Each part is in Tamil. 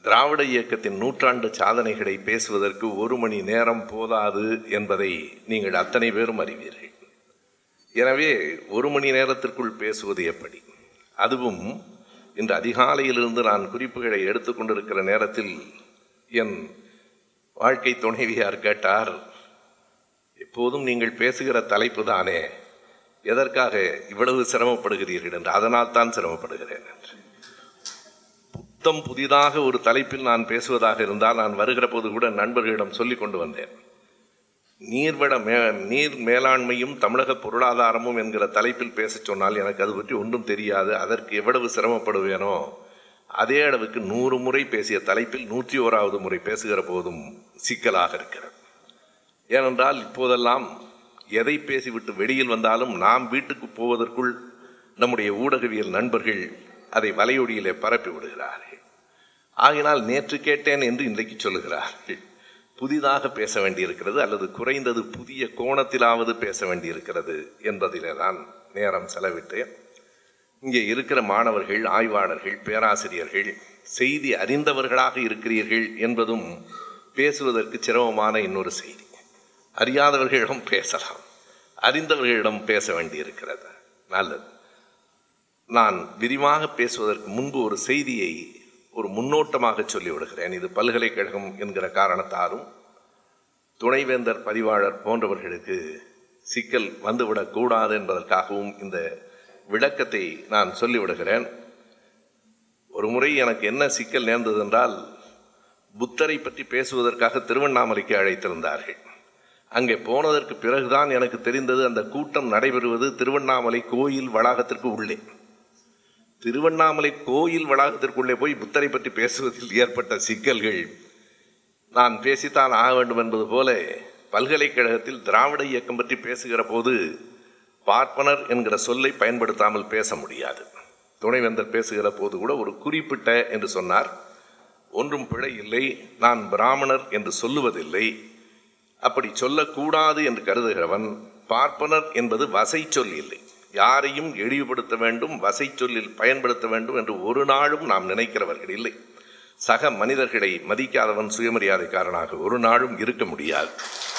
திராவிட இயக்கத்தின் நூற்றாண்டு சாதனைகளை பேசுவதற்கு 1 மணி நேரம் போதாது என்பதை நீங்கள் அத்தனை பேரும் அறிவீர்கள். எனவே 1 மணி நேரத்திற்குள் பேசுவது எப்படி? அதுவும் இன்று அதிகாலையிலிருந்து நான் குறிப்புகளை எடுத்துக்கொண்டிருக்கிற நேரத்தில் என் வாழ்க்கை துணைவியார் கேட்டார், எப்போதும் நீங்கள் பேசுகிற தலைப்பு தானே, எதற்காக இவ்வளவு சிரமப்படுகிறீர்கள் என்று. அதனால் தான் சிரமப்படுகிறேன் என்று. புத்தம் புதிதாக ஒரு தலைப்பில் நான் பேசுவதாக இருந்தால் நான் வருகிற போது கூட நண்பர்களிடம் சொல்லிக் கொண்டு வந்தேன். நீர் மேலாண்மையும் தமிழக பொருளாதாரமும் என்கிற தலைப்பில் பேச சொன்னால் எனக்கு அது பற்றி ஒன்றும் தெரியாது. அதற்கு எவ்வளவு சிரமப்படுவேனோ அதே அளவுக்கு 100 முறை பேசிய தலைப்பில் 101வது முறை பேசுகிற போதும் சிக்கலாக இருக்கிறது. ஏனென்றால் இப்போதெல்லாம் எதை பேசிவிட்டு வெளியில் வந்தாலும் நாம் வீட்டுக்கு போவதற்குள் நம்முடைய ஊடகவியல் நண்பர்கள் அதை வலையொலியிலே பரப்பி விடுகிறார்கள். ஆகினால் நேற்று கேட்டேன் என்று இன்றைக்கு சொல்லுகிறார்கள். புதிதாக பேச வேண்டியிருக்கிறது, அல்லது குறைந்தது புதிய கோணத்திலாவது பேச வேண்டியிருக்கிறது என்பதிலே தான் நேரம் செலவிட்டேன். இங்கே இருக்கிற மாணவர்கள், ஆய்வாளர்கள், பேராசிரியர்கள் செய்தி அறிந்தவர்களாக இருக்கிறீர்கள் என்பதும் பேசுவதற்கு சிரமமான இன்னொரு செய்தி. அறியாதவர்களிடம் பேசலாம், அறிந்தவர்களிடம் பேச வேண்டியிருக்கிறது. நல்லது. நான் விரிவாக பேசுவதற்கு முன்பு ஒரு செய்தியை ஒரு முன்னோட்டமாக சொல்லிவிடுகிறேன். இது பல்கலைக்கழகம் என்கிற காரணத்தாலும் துணைவேந்தர் பதிவாளர் போன்றவர்களுக்கு சிக்கல் வந்துவிடக்கூடாது என்பதற்காகவும் இந்த விளக்கத்தை நான் சொல்லிவிடுகிறேன். ஒரு முறை எனக்கு என்ன சிக்கல் நேர்ந்தது என்றால், புத்தரை பற்றி பேசுவதற்காக திருவண்ணாமலைக்கு அழைத்திருந்தார்கள். அங்கே போனதற்கு பிறகுதான் எனக்கு தெரிந்தது அந்த கூட்டம் நடைபெறுவது திருவண்ணாமலை கோயில் வளாகத்திற்கு உள்ளே. திருவண்ணாமலை கோயில் வளாகத்திற்குள்ளே போய் புத்தரை பற்றி பேசுவதில் ஏற்பட்ட சிக்கல்கள் நான் பேசித்தான் ஆக வேண்டும் என்பது போல, பல்கலைக்கழகத்தில் திராவிட இயக்கம் பற்றி பேசுகிற போது பார்ப்பனர் என்கிற சொல்லை பயன்படுத்தாமல் பேச முடியாது. துணைவேந்தர் பேசுகிற போது கூட ஒரு குறிப்பிட்ட என்று சொன்னார். ஒன்றும் பிழை இல்லை, நான் பிராமணர் என்று சொல்லுவதில்லை. அப்படி சொல்லக்கூடாது என்று கருதுகிறவன் பார்ப்பனர் என்பது வசை சொல் இல்லை. யாரையும் இழிவுபடுத்த வேண்டும், வசை சொல்லில் பயன்படுத்த வேண்டும் என்று ஒரு நாளும் நாம் நினைக்கிறவர்கள் இல்லை. சக மனிதர்களை மதிக்காதவன் சுயமரியாதைக்காரனாக ஒரு நாளும் இருக்க முடியாது.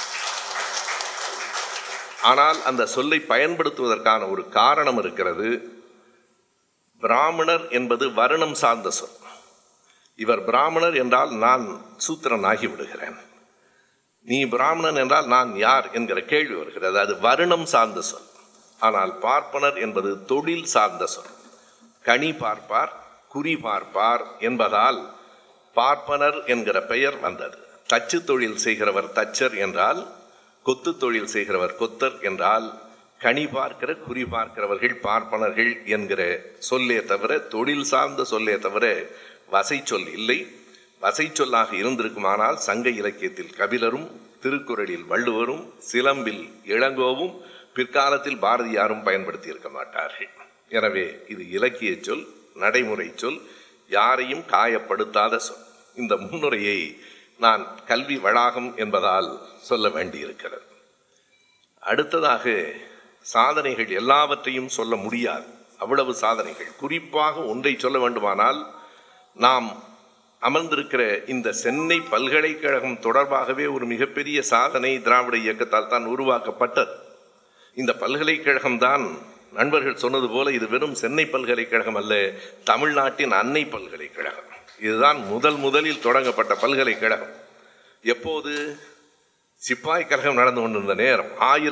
ஆனால் அந்த சொல்லை பயன்படுத்துவதற்கான ஒரு காரணம் இருக்கிறது. பிராமணர் என்பது வருணம் சார்ந்த சொல். இவர் பிராமணர் என்றால் நான் சூத்திரன் ஆகிவிடுகிறேன். நீ பிராமணன் என்றால் நான் யார் என்கிற கேள்வி வருகிறது. அது வருணம் சார்ந்த சொல். ஆனால் பார்ப்பனர் என்பது தொழில் சார்ந்த சொல். கனி பார்ப்பார், குறி பார்ப்பார் என்பதால் பார்ப்பனர் என்கிற பெயர் வந்தது. தச்சு தொழில் செய்கிறவர் தச்சர் என்றால், கொத்து தொழில் செய்கிறவர் கொத்தர் என்றால், கனி பார்க்கிற குறி பார்க்கிறவர்கள் பார்ப்பனர்கள் என்கிற சொல்லே தவிர, தொழில் சார்ந்த சொல்லே தவிர வசை சொல் இல்லை. வசை சொல்லாக இருந்திருக்குமானால் சங்க இலக்கியத்தில் கபிலரும், திருக்குறளில் வள்ளுவரும், சிலம்பில் இளங்கோவும், பிற்காலத்தில் பாரதியாரும் பயன்படுத்தி இருக்க மாட்டார்கள். எனவே இது இலக்கிய சொல், நடைமுறை சொல், யாரையும் காயப்படுத்தாத சொல். இந்த முன்னுரையை நான் கல்வி வளாகம் என்பதால் சொல்ல வேண்டியிருக்கிறது. அடுத்ததாக, சாதனைகள் எல்லாவற்றையும் சொல்ல முடியாது, அவ்வளவு சாதனைகள். குறிப்பாக ஒன்றை சொல்ல வேண்டுமானால், நாம் அமர்ந்திருக்கிற இந்த சென்னை பல்கலைக்கழகம் தொடர்பாகவே ஒரு மிகப்பெரிய சாதனை திராவிட இயக்கத்தால் தான் உருவாக்கப்பட்டது. இந்த பல்கலைக்கழகம் தான் நண்பர்கள் சொன்னது போல இது வெறும் சென்னை பல்கலைக்கழகம் அல்ல, தமிழ்நாட்டின் அன்னை பல்கலைக்கழகம். இதுதான் முதலில் தொடங்கப்பட்ட பல்கலைக்கழகம். எப்போது? சிப்பாய் கழகம் நடந்து கொண்டிருந்த நேரம்.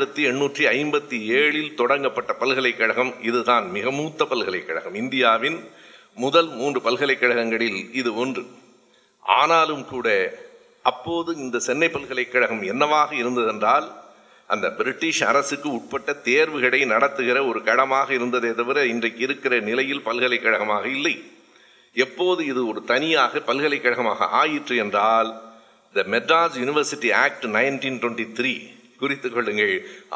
1857 தொடங்கப்பட்ட பல்கலைக்கழகம் இதுதான். மிக மூத்த பல்கலைக்கழகம். இந்தியாவின் முதல் 3 பல்கலைக்கழகங்களில் இது ஒன்று. ஆனாலும் கூட அப்போது இந்த சென்னை பல்கலைக்கழகம் என்னவாக இருந்ததென்றால், அந்த பிரிட்டிஷ் அரசுக்கு உட்பட்ட தேர்வுகளை நடத்துகிற ஒரு களமாக இருந்ததே தவிர இன்றைக்கு இருக்கிற நிலையில் பல்கலைக்கழகமாக இல்லை. எப்போது இது ஒரு தனியாக பல்கலைக்கழகமாக ஆயிற்று என்றால், த மெட்ராஸ் யூனிவர்சிட்டி ஆக்ட் 1923 குறித்துக் கொள்ளுங்கள்.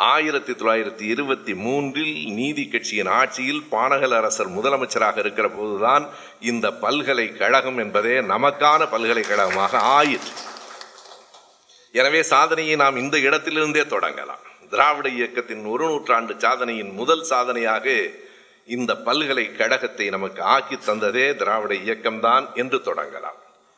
1923 நீதி கட்சியின் ஆட்சியில் பானகல் அரசர் முதலமைச்சராக இருக்கிற போதுதான் இந்த பல்கலைக்கழகம் என்பதே நமக்கான பல்கலைக்கழகமாக ஆயிற்று. எனவே சாதனையை நாம் இந்த இடத்திலிருந்தே தொடங்கலாம். திராவிட இயக்கத்தின் 1 நூற்றாண்டு சாதனையின் முதல் சாதனையாக இந்த பல்கலைக்கழகத்தை நமக்கு ஆக்கி தந்ததே திராவிட இயக்கம்தான் என்று தொடங்கலாம்.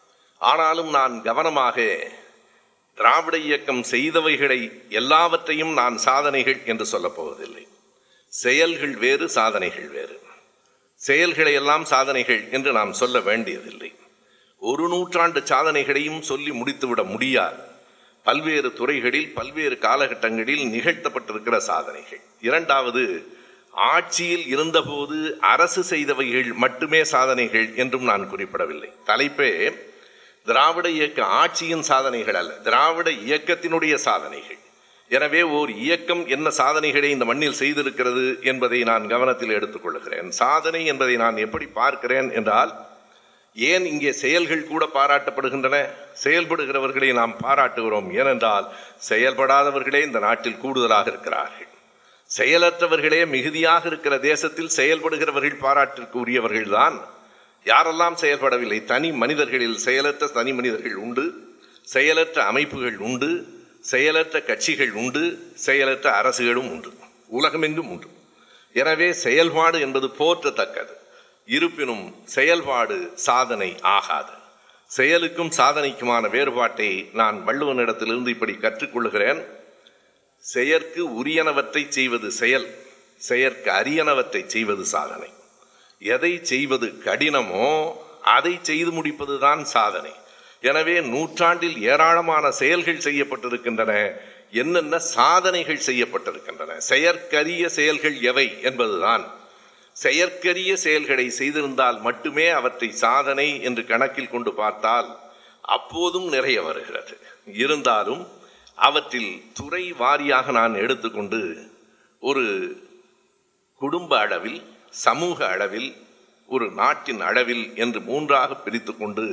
ஆனாலும் நான் கவனமாக திராவிட இயக்கம் செய்தவைகளை எல்லாவற்றையும் நான் சாதனைகள் என்று சொல்லப் போவதில்லை. செயல்கள் வேறு, சாதனைகள் வேறு. செயல்களை எல்லாம் சாதனைகள் என்று நாம் சொல்ல வேண்டியதில்லை. ஒரு நூற்றாண்டு சாதனைகளையும் சொல்லி முடித்துவிட முடியாது. பல்வேறு துறைகளில் பல்வேறு காலகட்டங்களில் நிகழ்த்தப்பட்டிருக்கிற சாதனைகள். இரண்டாவது, ஆட்சியில் இருந்தபோது அரசு செய்தவைகள் மட்டுமே சாதனைகள் என்றும் நான் குறிப்பிடவில்லை. தலைப்பே திராவிட இயக்க ஆட்சியின் சாதனைகள் அல்ல, திராவிட இயக்கத்தினுடைய சாதனைகள். எனவே ஓர் இயக்கம் என்ன சாதனைகளை இந்த மண்ணில் செய்திருக்கிறது என்பதை நான் கவனத்தில் எடுத்துக்கொள்கிறேன். சாதனை என்பதை நான் எப்படி பார்க்கிறேன் என்றால், ஏன் இங்கே செயல்கள் கூட பாராட்டப்படுகின்றன? செயல்படுகிறவர்களை நாம் பாராட்டுகிறோம். ஏனென்றால் செயல்படாதவர்களே இந்த நாட்டில் கூடுதலாக இருக்கிறார்கள். செயலற்றவர்களே மிகுதியாக இருக்கிற தேசத்தில் செயல்படுகிறவர்கள் பாராட்டிற்கு உரியவர்கள் தான். யாரெல்லாம் செயல்படவில்லை? தனி மனிதர்களில் செயலற்ற தனி மனிதர்கள் உண்டு, செயலற்ற அமைப்புகள் உண்டு, செயலற்ற கட்சிகள் உண்டு, செயலற்ற அரசுகளும் உண்டு, உலகமெங்கும் உண்டு. எனவே செயல்பாடு என்பது போற்றத்தக்கது. இருப்பினும் செயல்பாடு சாதனை ஆகாது. செயலுக்கும் சாதனைக்குமான வேறுபாட்டை நான் வள்ளுவனிடத்திலிருந்து இப்படி கற்றுக்கொள்கிறேன். செயற்கு உரியனவற்றை செய்வது செயல், செயற்கு அரியனவற்றை செய்வது சாதனை. எதை செய்வது கடினமோ அதை செய்து முடிப்பதுதான் சாதனை. எனவே நூற்றாண்டில் ஏராளமான செயல்கள் செய்யப்பட்டிருக்கின்றன. என்னென்ன சாதனைகள் செய்யப்பட்டிருக்கின்றன? செயற்கரிய செயல்கள் எவை என்பதுதான். செயற்கரிய செயல்களை செய்திருந்தால் மட்டுமே அவற்றை சாதனை என்று கணக்கில் கொண்டு பார்த்தால் அப்போதும் நிறைய வருகிறது. இருந்தாலும் அவற்றில் துறை வாரியாக நான் எடுத்துக்கொண்டு ஒரு குடும்ப அளவில், சமூக அளவில், ஒரு நாட்டின் அளவில் என்று மூன்றாக பிரித்து கொண்டு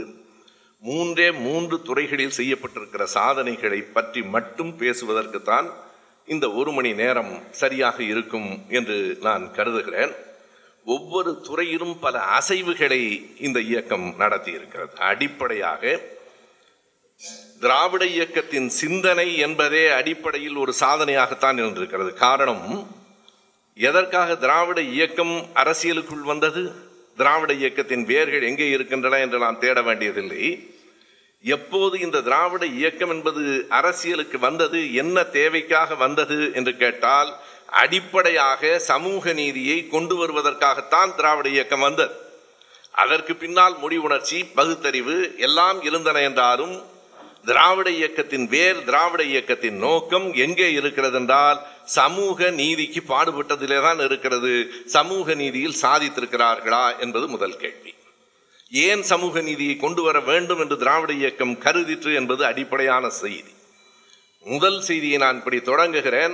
மூன்று துறைகளில் செய்யப்பட்டிருக்கிற சாதனைகளை பற்றி மட்டும் பேசுவதற்குத்தான் இந்த ஒரு மணி நேரம் சரியாக இருக்கும் என்று நான் கருதுகிறேன். ஒவ்வொரு துறையிலும் பல அசைவுகளை இந்த இயக்கம் நடத்தி இருக்கிறது. அடிப்படையாக திராவிட இயக்கத்தின் சிந்தனை என்பதே அடிப்படையில் ஒரு சாதனையாகத்தான் இருந்திருக்கிறது. காரணம், எதற்காக திராவிட இயக்கம் அரசியலுக்குள் வந்தது? திராவிட இயக்கத்தின் வேர்கள் எங்கே இருக்கின்றன என்று நாம் தேட வேண்டியதில்லை. எப்போது இந்த திராவிட இயக்கம் என்பது அரசியலுக்கு வந்தது, என்ன தேவைக்காக வந்தது என்று கேட்டால், அடிப்படையாக சமூக நீதியை கொண்டு வருவதற்காகத்தான் திராவிட இயக்கம் வந்தது. அதற்கு பின்னால் முடிவுணர்ச்சி, பகுத்தறிவு எல்லாம் இருந்தன என்றாலும் திராவிட இயக்கத்தின் வேர், திராவிட இயக்கத்தின் நோக்கம் எங்கே இருக்கிறது என்றால் சமூக நீதிக்கு பாடுபட்டதிலே தான் இருக்கிறது. சமூக நீதியில் சாதித்திருக்கிறார்களா என்பது முதல் கேள்வி. ஏன் சமூக நீதியை கொண்டு வர வேண்டும் என்று திராவிட இயக்கம் கருதிற்று என்பது அடிப்படையான செய்தி. முதல் செய்தியை நான் இப்படி தொடங்குகிறேன்.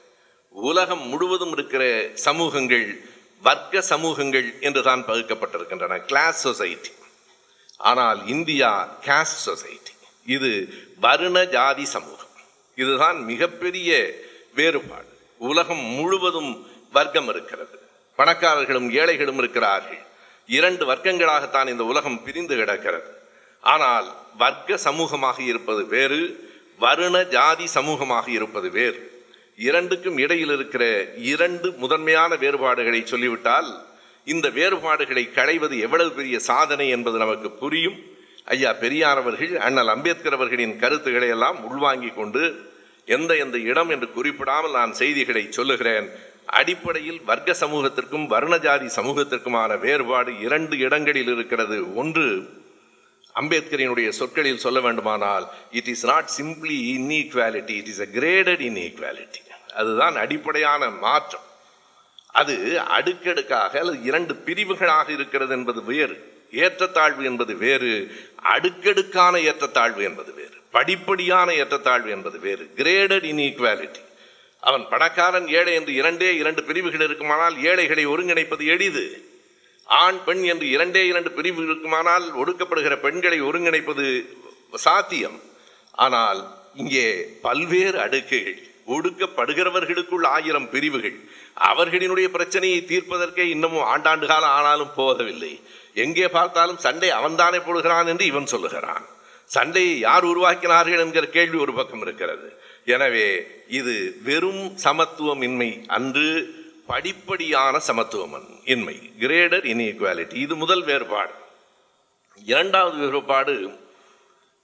உலகம் முழுவதும் இருக்கிற சமூகங்கள் வர்க்க சமூகங்கள் என்றுதான் பகுக்கப்பட்டிருக்கின்றன, கிளாஸ் சொசைட்டி. ஆனால் இந்தியா காஸ்ட் சொசைட்டி. இது வருண ஜாதி சமூகம். இதுதான் மிகப்பெரிய வேறுபாடு. உலகம் முழுவதும் வர்க்கம் இருக்கிறது, பணக்காரர்களும் ஏழைகளும் இருக்கிறார்கள். இரண்டு வர்க்கங்களாகத்தான் இந்த உலகம் பிரிந்து கிடக்கிறது. ஆனால் வர்க்க சமூகமாக இருப்பது வேறு, வருண ஜாதி சமூகமாக இருப்பது வேறு. இரண்டுக்கும் இடையில் இருக்கிற இரண்டு முதன்மையான வேறுபாடுகளை சொல்லிவிட்டால் இந்த வேறுபாடுகளை களைவது எவ்வளவு பெரிய சாதனை என்பது நமக்கு புரியும். ஐயா பெரியார் அவர்கள், அண்ணல் அம்பேத்கர் அவர்களின் கருத்துக்களை எல்லாம் உள்வாங்கிக் கொண்டு எந்த இடம் என்று குறிப்பிடாமல் நான் செய்திகளை சொல்லுகிறேன். அடிப்படையில் வர்க்க சமூகத்திற்கும் வர்ணஜாதி சமூகத்திற்குமான வேறுபாடு இரண்டு இடங்களில் இருக்கிறது. ஒன்று, அம்பேத்கரினுடைய சொற்களில் சொல்ல வேண்டுமானால், it is not simply inequality, it is a graded inequality. அதுதான் அடிப்படையான மாற்றம். அது அடுக்கடுக்காக அல்லது இரண்டு பிரிவுகளாக இருக்கிறது என்பது வேறு. ஏற்றத்தாழ்வு என்பது வேறு, அடுக்கடுக்கான ஏற்றத்தாழ்வு என்பது வேறு, படிப்படியான ஏற்றத்தாழ்வு என்பது வேறு. Graded inequality. அவன் பணக்காரன் ஏழை என்று இரண்டு பிரிவுகள் இருக்குமானால் ஏழைகளை ஒருங்கிணைப்பது எளிது. ஆண் பெண் என்று இரண்டு பிரிவு இருக்குமானால் ஒடுக்கப்படுகிற பெண்களை ஒருங்கிணைப்பது சாத்தியம். ஆனால் இங்கே பல்வேறு அடுக்குகள், ஒடுக்கப்படுகிறவர்களுக்குள் 1000 பிரிவுகள். அவர்களினுடைய பிரச்சனையை தீர்ப்பதற்கே இன்னமும் ஆண்டாண்டு காலம் ஆனாலும் போகவில்லை. எங்கே பார்த்தாலும் சண்டை அவன்தானே போடுகிறான் என்று இவன் சொல்லுகிறான். சண்டையை யார் உருவாக்கினார்கள் என்கிற கேள்வி ஒரு பக்கம் இருக்கிறது. எனவே இது வெறும் சமத்துவமின்மை அன்று, படிப்படியான சமத்துவம் இன்மை, கிரேடர் இன்இக்வாலிட்டி. இது முதல் வேறுபாடு. இரண்டாவது வேறுபாடு,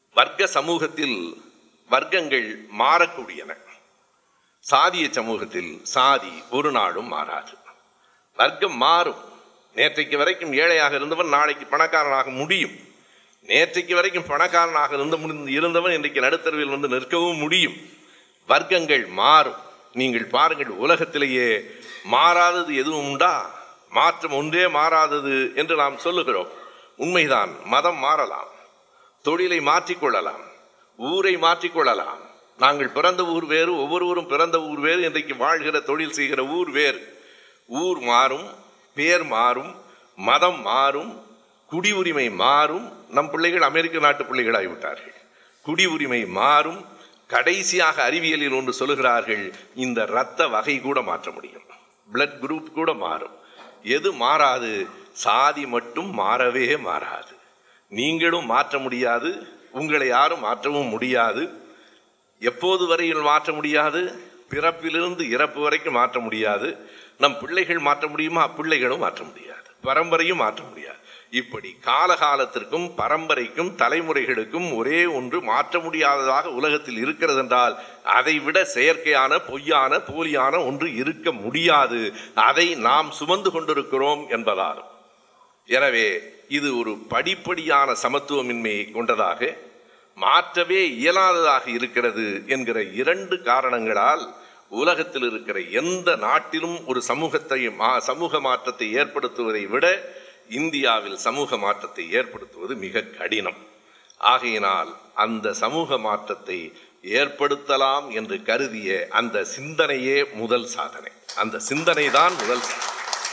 வர்க்க சமூகத்தில் வர்க்கங்கள் மாறக்கூடியன. சாதிய சமூகத்தில் சாதி ஒரு நாளும் மாறாது. வர்க்கம் மாறும். நேற்றைக்கு வரைக்கும் ஏழையாக இருந்தவன் நாளைக்கு பணக்காரனாக முடியும். நேற்றைக்கு வரைக்கும் பணக்காரனாக இருந்தவன் இன்றைக்கு நடுத்தருவில் வந்து நிற்கவும் முடியும். வர்க்கங்கள் மாறும். நீங்கள் பாருங்கள், உலகத்திலேயே மாறாதது எதுவும் உண்டா? மாற்றம் ஒன்றே மாறாதது என்று நாம் சொல்லுகிறோம். உண்மைதான். மதம் மாறலாம், தொழிலை மாற்றிக்கொள்ளலாம், ஊரை மாற்றிக்கொள்ளலாம். நாங்கள் பிறந்த ஊர் வேறு, ஒவ்வொருவரும் பிறந்த ஊர் வேறு, இன்றைக்கு வாழ்கிற தொழில் செய்கிற ஊர் வேறு. ஊர் மாறும், பேர் மாறும், மதம் மாறும், குடி உரிமை மாறும். நம் பிள்ளைகள் அமெரிக்க நாட்டு பிள்ளைகளாகிவிட்டார்கள். குடி உரிமை மாறும். கடைசியாக அறிவியலில் ஒன்று சொல்லுகிறார்கள், இந்த இரத்த வகை கூட மாற்ற முடியும், பிளட் குரூப் கூட மாறும். எது மாறாது? சாதி மட்டும் மாறவே மாறாது. நீங்களும் மாற்ற முடியாது, உங்களை யாரும் மாற்றவும் முடியாது. எப்போது வரையில் மாற்ற முடியாது? பிறப்பிலிருந்து இறப்பு வரைக்கும் மாற்ற முடியாது. நம் பிள்ளைகள் மாற்ற முடியுமா? பிள்ளைகளும் மாற்ற முடியாது, பரம்பரையும் மாற்ற முடியாது. இப்படி காலகாலத்திற்கும் பரம்பரைக்கும் தலைமுறைகளுக்கும் ஒரே ஒன்று மாற்ற முடியாததாக உலகத்தில் இருக்கிறது என்றால் அதை விட செயற்கையான, பொய்யான, போலியான ஒன்று இருக்க முடியாது. அதை நாம் சுமந்து கொண்டிருக்கிறோம் என்பதால். எனவே இது ஒரு படிப்படியான சமத்துவமின்மையை கொண்டதாக, மாற்றவே இயலாததாக இருக்கிறது என்கிற இரண்டு காரணங்களால் உலகத்தில் இருக்கிற எந்த நாட்டிலும் ஒரு சமூக மாற்றத்தை ஏற்படுத்துவதை விட இந்தியாவில் சமூக மாற்றத்தை ஏற்படுத்துவது மிக கடினம். ஆகையினால் அந்த சமூக மாற்றத்தை ஏற்படுத்தலாம் என்று கருதிய அந்த சிந்தனையே முதல் சாதனை. அந்த சிந்தனை தான் முதல் சாதனை.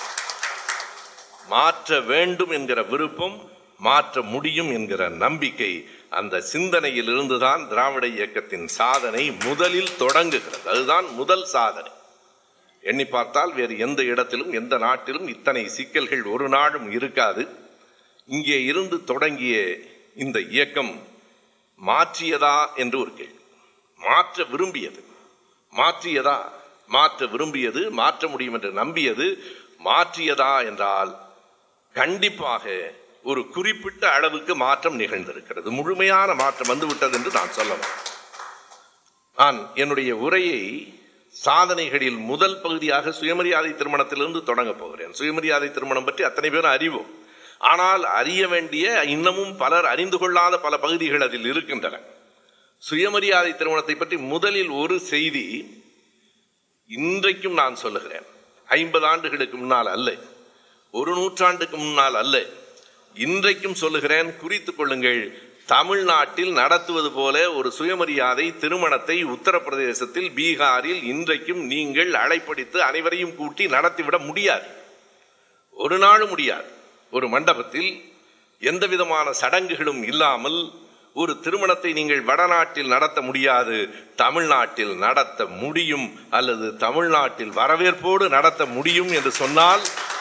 மாற்ற வேண்டும் என்கிற விருப்பம், மாற்ற முடியும் என்கிற நம்பிக்கை, அந்த சிந்தனையில் இருந்துதான் திராவிட இயக்கத்தின் சாதனை முதலில் தொடங்குகிறது. அதுதான் முதல் சாதனை. எண்ணி பார்த்தால் வேறு எந்த இடத்திலும், எந்த நாட்டிலும் இத்தனை சிக்கல்கள் ஒரு நாளும் இருக்காது. இங்கே இருந்து தொடங்கிய இந்த இயக்கம் மாற்றியதா என்று ஒரு கேள்வி. மாற்ற விரும்பியது, மாற்றியதா? மாற்ற விரும்பியது, மாற்ற முடியும் என்று நம்பியது. மாற்றியதா என்றால் கண்டிப்பாக ஒரு குறிப்பிட்ட அளவுக்கு மாற்றம் நிகழ்ந்திருக்கிறது. முழுமையான மாற்றம் வந்துவிட்டது என்று நான் சொல்லலாம். நான் என்னுடைய உரையை சாதனைகளில் முதல் பகுதியாக சுயமரியாதை திருமணத்திலிருந்து தொடங்க போகிறேன். சுயமரியாதை திருமணம் பற்றி அத்தனை பேரும் அறிவோம். ஆனால் அறிய வேண்டிய, இன்னமும் பலர் அறிந்து கொள்ளாத பல பகுதிகள் அதில் இருக்கின்றன. சுயமரியாதை திருமணத்தை பற்றி முதலில் ஒரு செய்தி இன்றைக்கும் நான் சொல்லுகிறேன். 50 ஆண்டுகளுக்கு முன்னால் அல்ல, ஒரு நூற்றாண்டுக்கு முன்னால் அல்ல, இன்றைக்கும் சொல்லுகிறேன். குறித்துக் கொள்ளுங்கள். தமிழ்நாட்டில் நடத்துவது போல ஒரு சுயமரியாதை திருமணத்தை உத்தரப்பிரதேசத்தில், பீகாரில் இன்றைக்கும் நீங்கள் அழைப்படித்து அனைவரையும் கூட்டி நடத்திவிட முடியாது. ஒரு நாளும் முடியாது. ஒரு மண்டபத்தில் எந்த விதமான சடங்குகளும் இல்லாமல் ஒரு திருமணத்தை நீங்கள் வடநாட்டில் நடத்த முடியாது. தமிழ்நாட்டில் நடத்த முடியும், அல்லது தமிழ்நாட்டில் வரவேற்போடு நடத்த முடியும் என்று சொன்னால்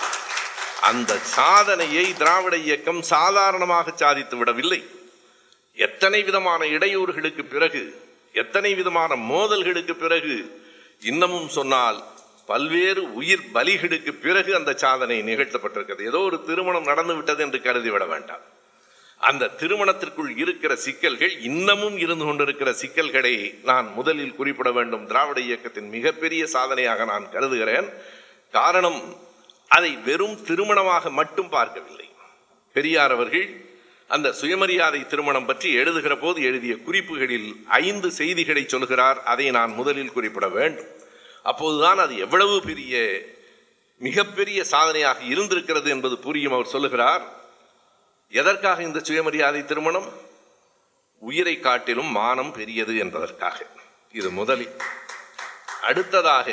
அந்த சாதனையை திராவிட இயக்கம் சாதாரணமாக சாதித்து விடவில்லை. எத்தனை விதமான இடையூறுகளுக்கு பிறகு, எத்தனை விதமான மோதல்களுக்கு பிறகு, இன்னமும் சொன்னால் பல்வேறு உயிர் பலிகளுக்கு பிறகு அந்த சாதனை நிகழ்த்தப்பட்டிருக்கிறது. ஏதோ ஒரு திருமணம் நடந்து விட்டது என்று கருதிவிட வேண்டாம். அந்த திருமணத்திற்குள் இருக்கிற சிக்கல்கள், இன்னமும் இருந்து கொண்டிருக்கிற சிக்கல்களை நான் முதலில் குறிப்பிட வேண்டும். திராவிட இயக்கத்தின் மிகப்பெரிய சாதனையாக நான் கருதுகிறேன். காரணம், அதை வெறும் திருமணமாக மட்டும் பார்க்கவில்லை. பெரியார் அவர்கள் அந்த சுயமரியாதை திருமணம் பற்றி எழுதுகிற போது எழுதிய குறிப்புகளில் 5 செய்திகளை சொல்கிறார். அதை நான் முதலில் குறிப்பிட வேண்டும். அப்போதுதான் அது எவ்வளவு பெரிய, மிகப்பெரிய சாதனையாக இருந்திருக்கிறது என்பது புரியும். அவர் சொல்லுகிறார், எதற்காக இந்த சுயமரியாதை திருமணம்? உயிரை காட்டிலும் மானம் பெரியது என்பதற்காக. இது முதலில். அடுத்ததாக,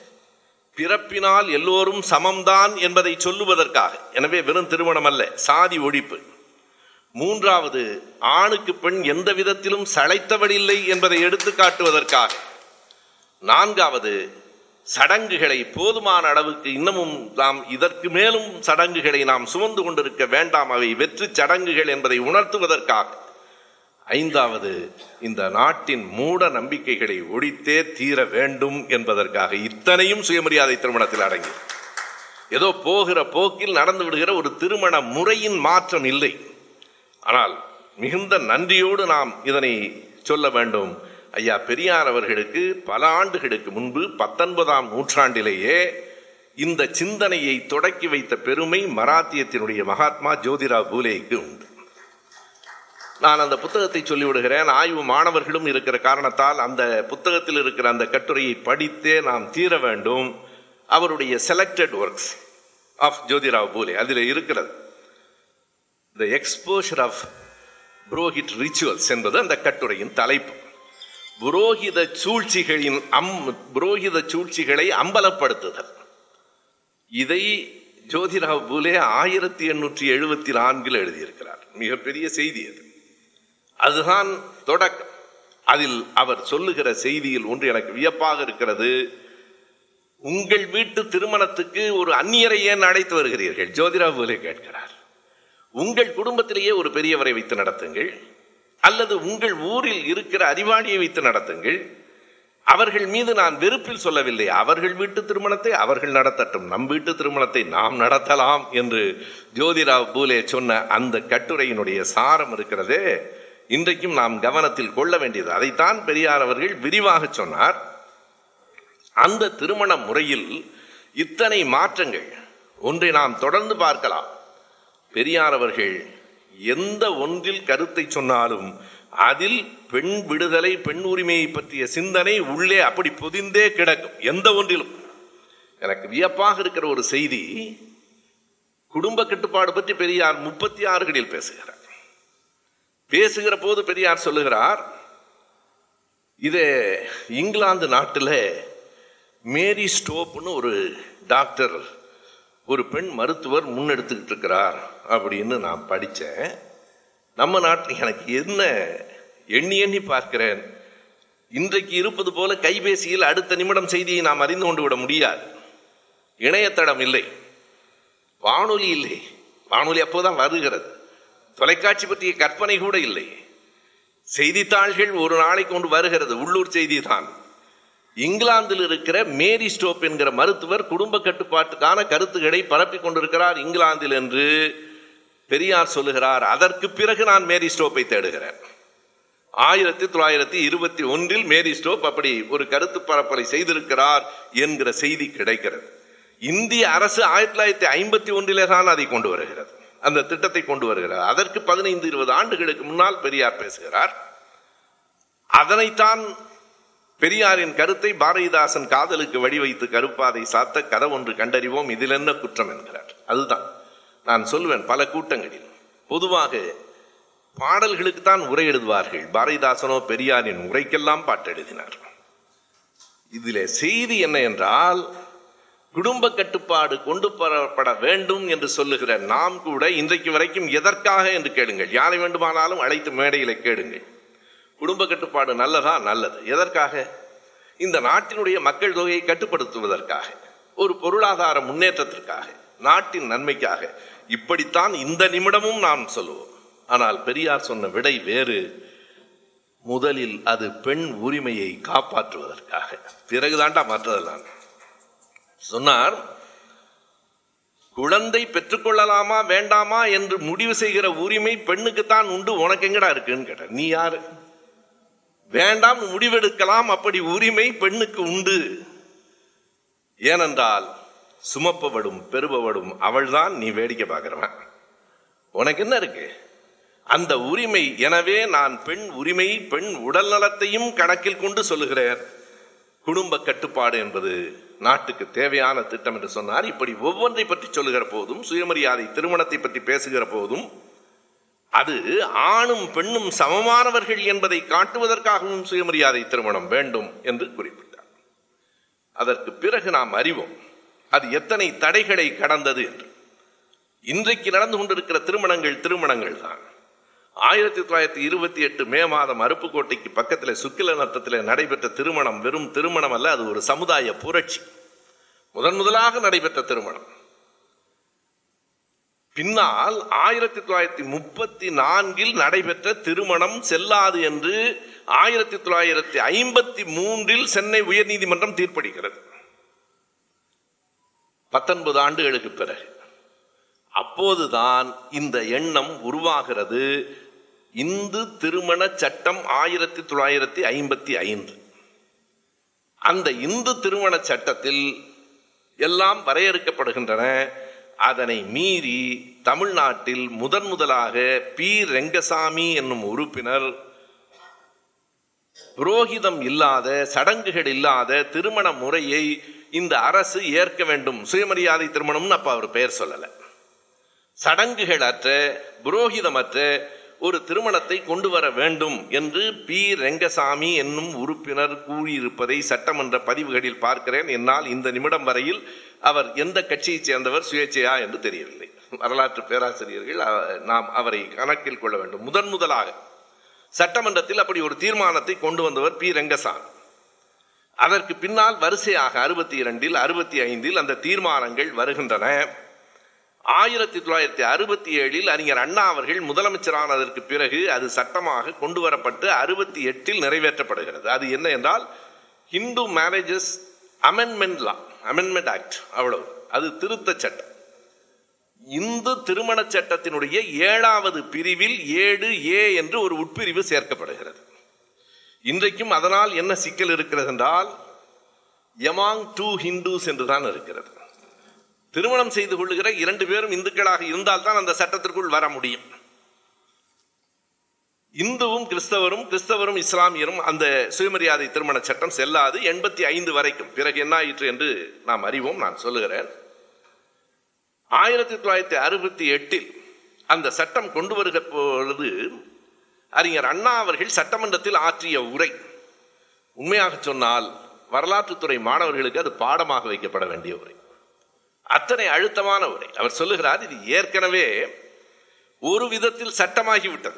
பிறப்பினால் எல்லோரும் சமம்தான் என்பதை சொல்லுவதற்காக. எனவே வெறும் திருமணம் அல்ல, சாதி ஒழிப்பு. மூன்றாவது, ஆணுக்கு பெண் எந்த விதத்திலும் சளைத்தவடில்லை என்பதை எடுத்து காட்டுவதற்காக. நான்காவது, சடங்குகளை போதுமான அளவுக்கு, இன்னமும் நாம் இதற்கு மேலும் சடங்குகளை நாம் சுமந்து கொண்டிருக்க வேண்டாம், அவை வெற்று சடங்குகள் என்பதை உணர்த்துவதற்காக. ஐந்தாவது, இந்த நாட்டின் மூட நம்பிக்கைகளை ஒழித்தே தீர வேண்டும் என்பதற்காக. இத்தனையும் சுயமரியாதை திருமணத்தில் அடங்கி. ஏதோ போகிற போக்கில் நடந்து விடுகிற ஒரு திருமண முறையின் மாற்றம் இல்லை. ஆனால் மிகுந்த நன்றியோடு நாம் இதனை சொல்ல வேண்டும். ஐயா பெரியார் அவர்களுக்கு பல ஆண்டுகளுக்கு முன்பு 19ஆம் நூற்றாண்டிலேயே இந்த சிந்தனையை தொடக்கி வைத்த பெருமை மராத்தியத்தினுடைய மகாத்மா ஜோதிராவ் பூலேக்கு உண்டு. நான் அந்த புத்தகத்தை சொல்லிவிடுகிறேன். ஆய்வு மாணவர்களும் இருக்கிற காரணத்தால் அந்த புத்தகத்தில் இருக்கிற அந்த கட்டுரையை படித்தே நாம் தீர வேண்டும். அவருடைய selected works of Jyotirao Phule அதில் இருக்கிறது. The exposure of purohit rituals என்பது அந்த கட்டுரையின் தலைப்பு. புரோகித சூழ்ச்சிகளை அம்பலப்படுத்துதல். இதை ஜோதிராவ் பூலே 1874 எழுதியிருக்கிறார். மிகப்பெரிய செய்தி அது. அதுதான் தொடக்கம். அதில் அவர் சொல்லுகிற செய்தியில் ஒன்று எனக்கு வியப்பாக இருக்கிறது. உங்கள் வீட்டு திருமணத்துக்கு ஒரு அந்நியரை ஏன் அழைத்து வருகிறீர்கள்? ஜோதிராவ் பூலே கேட்கிறார். உங்கள் குடும்பத்திலேயே ஒரு பெரியவரை வைத்து நடத்துங்கள், அல்லது உங்கள் ஊரில் இருக்கிற அறிவாளியை வைத்து நடத்துங்கள். அவர்கள் மீது நான் வெறுப்பில் சொல்லவில்லை. அவர்கள் வீட்டு திருமணத்தை அவர்கள் நடத்தட்டும், நம் வீட்டு திருமணத்தை நாம் நடத்தலாம் என்று ஜோதிராவ் பூலே சொன்ன அந்த கட்டுரையினுடைய சாரம் இருக்கிறதே, இன்றைக்கும் நாம் கவனத்தில் கொள்ள வேண்டியது. அதைத்தான் பெரியார் அவர்கள் விரிவாக சொன்னார். அந்த திருமண முறையில் இத்தனை மாற்றங்கள், ஒன்றை நாம் தொடர்ந்து பார்க்கலாம். பெரியார் அவர்கள் எந்த ஒன்றில் கருத்தை சொன்னாலும் அதில் பெண் விடுதலை, பெண் உரிமையை பற்றிய சிந்தனை உள்ளே அப்படி பொதிந்தே கிடக்கும். எந்த ஒன்றிலும் எனக்கு வியப்பாக இருக்கிற ஒரு செய்தி, குடும்ப கட்டுப்பாடு பற்றி பெரியார் 36களில் பேசுகிறார். பேசுகிற போது பெரியார் சொல்லுகிறார், இதே இங்கிலாந்து நாட்டில் மேரி ஸ்டோப்னு ஒரு டாக்டர், ஒரு பெண் மருத்துவர் முன்னெடுத்துக்கிட்டு இருக்கிறார் அப்படின்னு நான் படித்தேன். நம்ம நாட்டில் எனக்கு என்ன எண்ணி பார்க்கிறேன், இன்றைக்கு இருப்பது போல கைபேசியில் அடுத்த நிமிடம் செய்தியை நாம் அறிந்து கொண்டு விட முடியாது. இணையதளம் இல்லை, வானொலி இல்லை. வானொலி அப்போதான் வருகிறது. தொலைக்காட்சி பற்றிய கற்பனை கூட இல்லை. செய்தித்தாள்கள் ஒரு நாளைக்கு கொண்டு வருகிறது, உள்ளூர் செய்தி தான். இங்கிலாந்தில் இருக்கிற மேரி ஸ்டோப் என்கிற மருத்துவர் குடும்ப கட்டுப்பாட்டுக்கான கருத்துக்களை பரப்பிக் கொண்டிருக்கிறார் இங்கிலாந்தில் என்று பெரியார் சொல்லுகிறார். அதற்கு பிறகு நான் மேரி ஸ்டோப்பை தேடுகிறேன். 1921 மேரி ஸ்டோப் அப்படி ஒரு கருத்து பரப்பலை செய்திருக்கிறார் என்கிற செய்தி கிடைக்கிறது. இந்திய அரசு 1951 தான் அதை கொண்டு வருகிறது, அந்த திட்டத்தை கொண்டு வருகிறது. அதற்கு 15-20 ஆண்டுகளுக்கு முன்னால் பெரியார் பேசுகிறார். அதனைத்தான் பெரியாரின் கருத்தை பாரதிதாசன் காதலுக்கு வழிவைத்து கருப்பாதை சாத்த கதை ஒன்று கண்டறிவோம், இதில் என்ன குற்றம் என்கிறார். அதுதான் நான் சொல்வேன். பல கூட்டங்களில் பொதுவாக பாடல்களுக்கு தான் உரை எழுதுவார்கள். பாரதிதாசனோ பெரியாரின் உரைக்கெல்லாம் பாட்டு எழுதினார். இதிலே செய்தி என்ன என்றால், குடும்ப கட்டுப்பாடு கொண்டு வரப்பட வேண்டும் என்று சொல்லுகிற நாம் கூட இன்றைக்கு வரைக்கும் எதற்காக என்று கேளுங்கள். யாரை வேண்டுமானாலும் அழைத்து மேடையில கேளுங்கள். குடும்ப கட்டுப்பாடு நல்லதா? நல்லது. எதற்காக? இந்த நாட்டினுடைய மக்கள் தொகையை கட்டுப்படுத்துவதற்காக, ஒரு பொருளாதார முன்னேற்றத்திற்காக, நாட்டின் நன்மைக்காக. இப்படித்தான் இந்த நிமிடமும் நாம் சொல்லுவோம். ஆனால் பெரியார் சொன்ன விடை வேறு. முதலில் அது பெண் உரிமையை காப்பாற்றுவதற்காக, பிறகுதான்டா மற்றதெல்லாம் சொன்னார். குழந்தை பெற்றுக்கொள்ளலாமா வேண்டாமா என்று முடிவு செய்கிற உரிமை பெண்ணுக்குத்தான் உண்டு, உனக்கு எங்கடா இருக்குன்னு கேட்ட. நீ யாரு? வேண்டாம் முடிவெடுக்கலாம், அப்படி உரிமை பெண்ணுக்கு உண்டு. ஏனென்றால் சுமப்பவடும் பெறுபவடும் அவள்தான், நீ வேடிக்கை பார்க்கிறவன். உனக்கு என்ன இருக்கு அந்த உரிமை? எனவே நான் பெண் உரிமை, பெண் உடல் நலத்தையும் கணக்கில் கொண்டு சொல்லுகிறேன். குடும்ப கட்டுப்பாடு என்பது நாட்டுக்கு தேவையான திட்டம் என்று சொன்னார். இப்படி ஒவ்வொன்றை பற்றி சொல்லுகிற போதும், சுயமரியாதை திருமணத்தை பற்றி பேசுகிற போதும், அது ஆணும் பெண்ணும் சமமானவர்கள் என்பதை காட்டுவதற்காகவும் சுயமரியாதை திருமணம் வேண்டும் என்று குறிப்பிட்டார். அதற்கு பிறகு நாம் அறிவோம் அது எத்தனை தடைகளை கடந்தது என்று. இன்றைக்கு நடந்து கொண்டிருக்கிற திருமணங்கள் தான். 1928 மே மாதம் அருப்புக்கோட்டைக்கு பக்கத்தில் சுக்கில நத்தத்தில் நடைபெற்ற திருமணம் வெறும் திருமணம் அல்ல, அது ஒரு சமுதாய புரட்சி. முதலாக நடைபெற்ற திருமணம். பின்னால் 1934 நடைபெற்ற திருமணம் செல்லாது என்று 1953 சென்னை உயர்நீதிமன்றம் தீர்ப்பளிக்கிறது. 19 ஆண்டுகளுக்கு பிறகு அப்போதுதான் இந்த எண்ணம் உருவாகிறது. இந்து திருமண சட்டம் 1955. அந்த இந்து திருமண சட்டத்தில் எல்லாம் வரையறுக்கப்படுகின்றன. அதனை மீறி தமிழ்நாட்டில் முதலாக பி ரெங்கசாமி என்னும் உறுப்பினர் புரோகிதம் இல்லாத, சடங்குகள் இல்லாத திருமண முறையை இந்த அரசு ஏற்க வேண்டும். சுயமரியாதை திருமணம்னு அப்ப அவர் பெயர் சொல்லல. சடங்குகள் அற்ற, புரோகிதமற்ற ஒரு திருமணத்தை கொண்டு வர வேண்டும் என்று பி ரெங்கசாமி என்னும் உறுப்பினர் கூறியிருப்பதை சட்டமன்ற பதிவுகளில் பார்க்கிறேன். என்னால் இந்த நிமிடம் வரையில் அவர் எந்த கட்சியைச் சேர்ந்தவர், சுயேட்சையா என்று தெரியவில்லை. வரலாற்று பேராசிரியர்கள் நாம் அவரை கணக்கில் கொள்ள வேண்டும். முதலாக சட்டமன்றத்தில் அப்படி ஒரு தீர்மானத்தை கொண்டு வந்தவர் பி ரெங்கசாமி. அதற்கு பின்னால் வரிசையாக 62, 65 அந்த தீர்மானங்கள் வருகின்றன. 1967 அறிஞர் அண்ணா அவர்கள் முதலமைச்சரானதற்கு பிறகு அது சட்டமாக கொண்டு வரப்பட்டு 68 நிறைவேற்றப்படுகிறது. அது என்ன என்றால் ஹிந்து மேரேஜஸ் அமெண்ட்மெண்ட் ஆக்ட். அவ்வளவு. அது திருத்த சட்டம். இந்து திருமண சட்டத்தினுடைய 7வது பிரிவில் 7A என்று ஒரு உட்பிரிவு சேர்க்கப்படுகிறது. இன்றைக்கும் அதனால் என்ன சிக்கல் இருக்கிறது என்றால் among two Hindus என்றுதான் இருக்கிறது. திருமணம் செய்து கொள்ளுகிற 2 பேரும் இந்துக்களாக இருந்தால்தான் அந்த சட்டத்திற்குள் வர முடியும். இந்துவும் கிறிஸ்தவரும் இஸ்லாமியரும் அந்த சுயமரியாதை திருமண சட்டம் செல்லாது. 85 வரைக்கும். பிறகு என்ன ஆயிற்று என்று நாம் அறிவோம். நான் சொல்லுகிறேன். 1968 அந்த சட்டம் கொண்டு வருகிற பொழுது அறிஞர் அண்ணா அவர்கள் சட்டமன்றத்தில் ஆற்றிய உரை, உண்மையாக சொன்னால் வரலாற்றுத்துறை மாணவர்களுக்கு அது பாடமாக வைக்கப்பட வேண்டிய உரை. அத்தனை அழுத்தமான உரை. அவர் சொல்லுகிறார், இது ஏற்கனவே ஒரு விதத்தில் சட்டமாகிவிட்டது.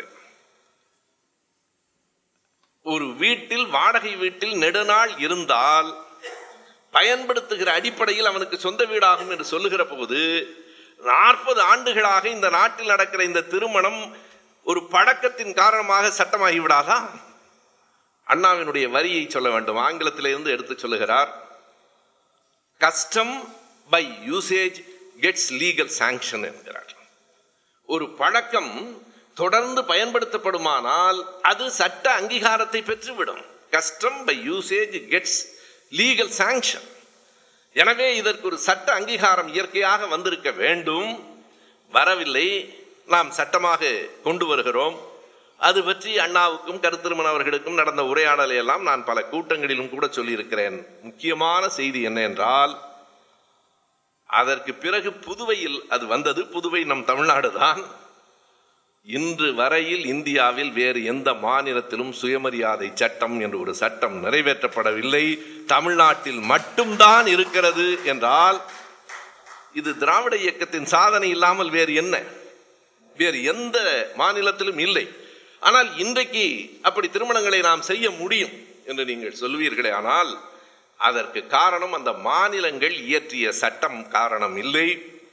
ஒரு வீட்டில், வாடகை வீட்டில் நெடுநாள் இருந்தால் பயன்படுத்துகிற அடிப்படையில் அவனுக்கு சொந்த வீடாகும் என்று சொல்லுகிற போது 40 ஆண்டுகளாக இந்த நாட்டில் நடக்கிற இந்த திருமணம் ஒரு பழக்கத்தின் காரணமாக சட்டமாகி விடாதா? அண்ணாவினுடைய வரியை சொல்ல வேண்டும். ஆங்கிலத்திலிருந்து எடுத்து சொல்லுகிறார், custom by usage gets legal sanction என்கிறார். ஒரு பழக்கம் தொடர்ந்து பயன்படுத்தப்படுமானால் அது சட்ட அங்கீகாரத்தை பெற்றுவிடும். Custom by usage gets legal sanction. எனவே இதற்கு ஒரு சட்ட அங்கீகாரம் இயற்கையாக வந்திருக்க வேண்டும். வரவில்லை. நாம் சட்டமாக கொண்டு வருகிறோம். அது பற்றி அண்ணாவுக்கும் கருத்திருமன் அவர்களுக்கும் நடந்த உரையாடலை எல்லாம் நான் பல கூட்டங்களிலும் கூட சொல்லியிருக்கிறேன். முக்கியமான செய்தி என்ன என்றால், அதற்கு பிறகு புதுவையில் அது வந்தது. புதுவை நம் தமிழ்நாடு தான். இன்று வரையில் இந்தியாவில் வேறு எந்த மாநிலத்திலும் சுயமரியாதை சட்டம் என்று ஒரு சட்டம் நிறைவேற்றப்படவில்லை. தமிழ்நாட்டில் மட்டும்தான் இருக்கிறது என்றால் இது திராவிட இயக்கத்தின் சாதனை இல்லாமல் வேறு என்ன? வேறு எந்த மாநிலத்திலும் இல்லை. ஆனால் இன்றைக்கு அப்படி திருமணங்களை நாம் செய்ய முடியும் என்று நீங்கள் சொல்வீர்களே, ஆனால் அதற்கு காரணம் அந்த மாநிலங்கள் இயற்றிய சட்டம் காரணம் இல்லை.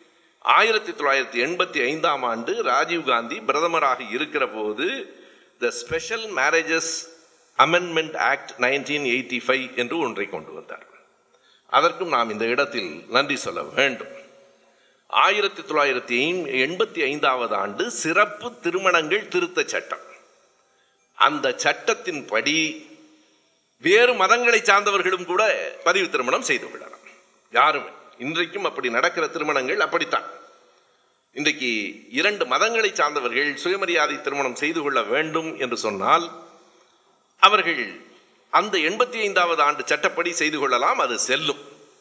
1985ஆம் ஆண்டு ராஜீவ்காந்தி பிரதமராக இருக்கிற போது the special marriages amendment act 1985 என்று ஒன்றை கொண்டு வந்தார். அதற்கும் நாம் இந்த இடத்தில் நன்றி சொல்ல வேண்டும். 1985ஆவது ஆண்டு சிறப்பு திருமணங்கள் திருத்த சட்டம். அந்த சட்டத்தின்படி வேறு மதங்களை சார்ந்தவர்களும் கூட பதிவு திருமணம் செய்து கொள்ளலாம். யாருமே. இன்றைக்கும் அப்படி நடக்கிற திருமணங்கள் அப்படித்தான். இன்றைக்கு 2 மதங்களை சார்ந்தவர்கள் சுயமரியாதை திருமணம் செய்து கொள்ள வேண்டும் என்று சொன்னால் அவர்கள் அந்த 85ஆவது ஆண்டு சட்டப்படி செய்து கொள்ளலாம். அது செல்லும்.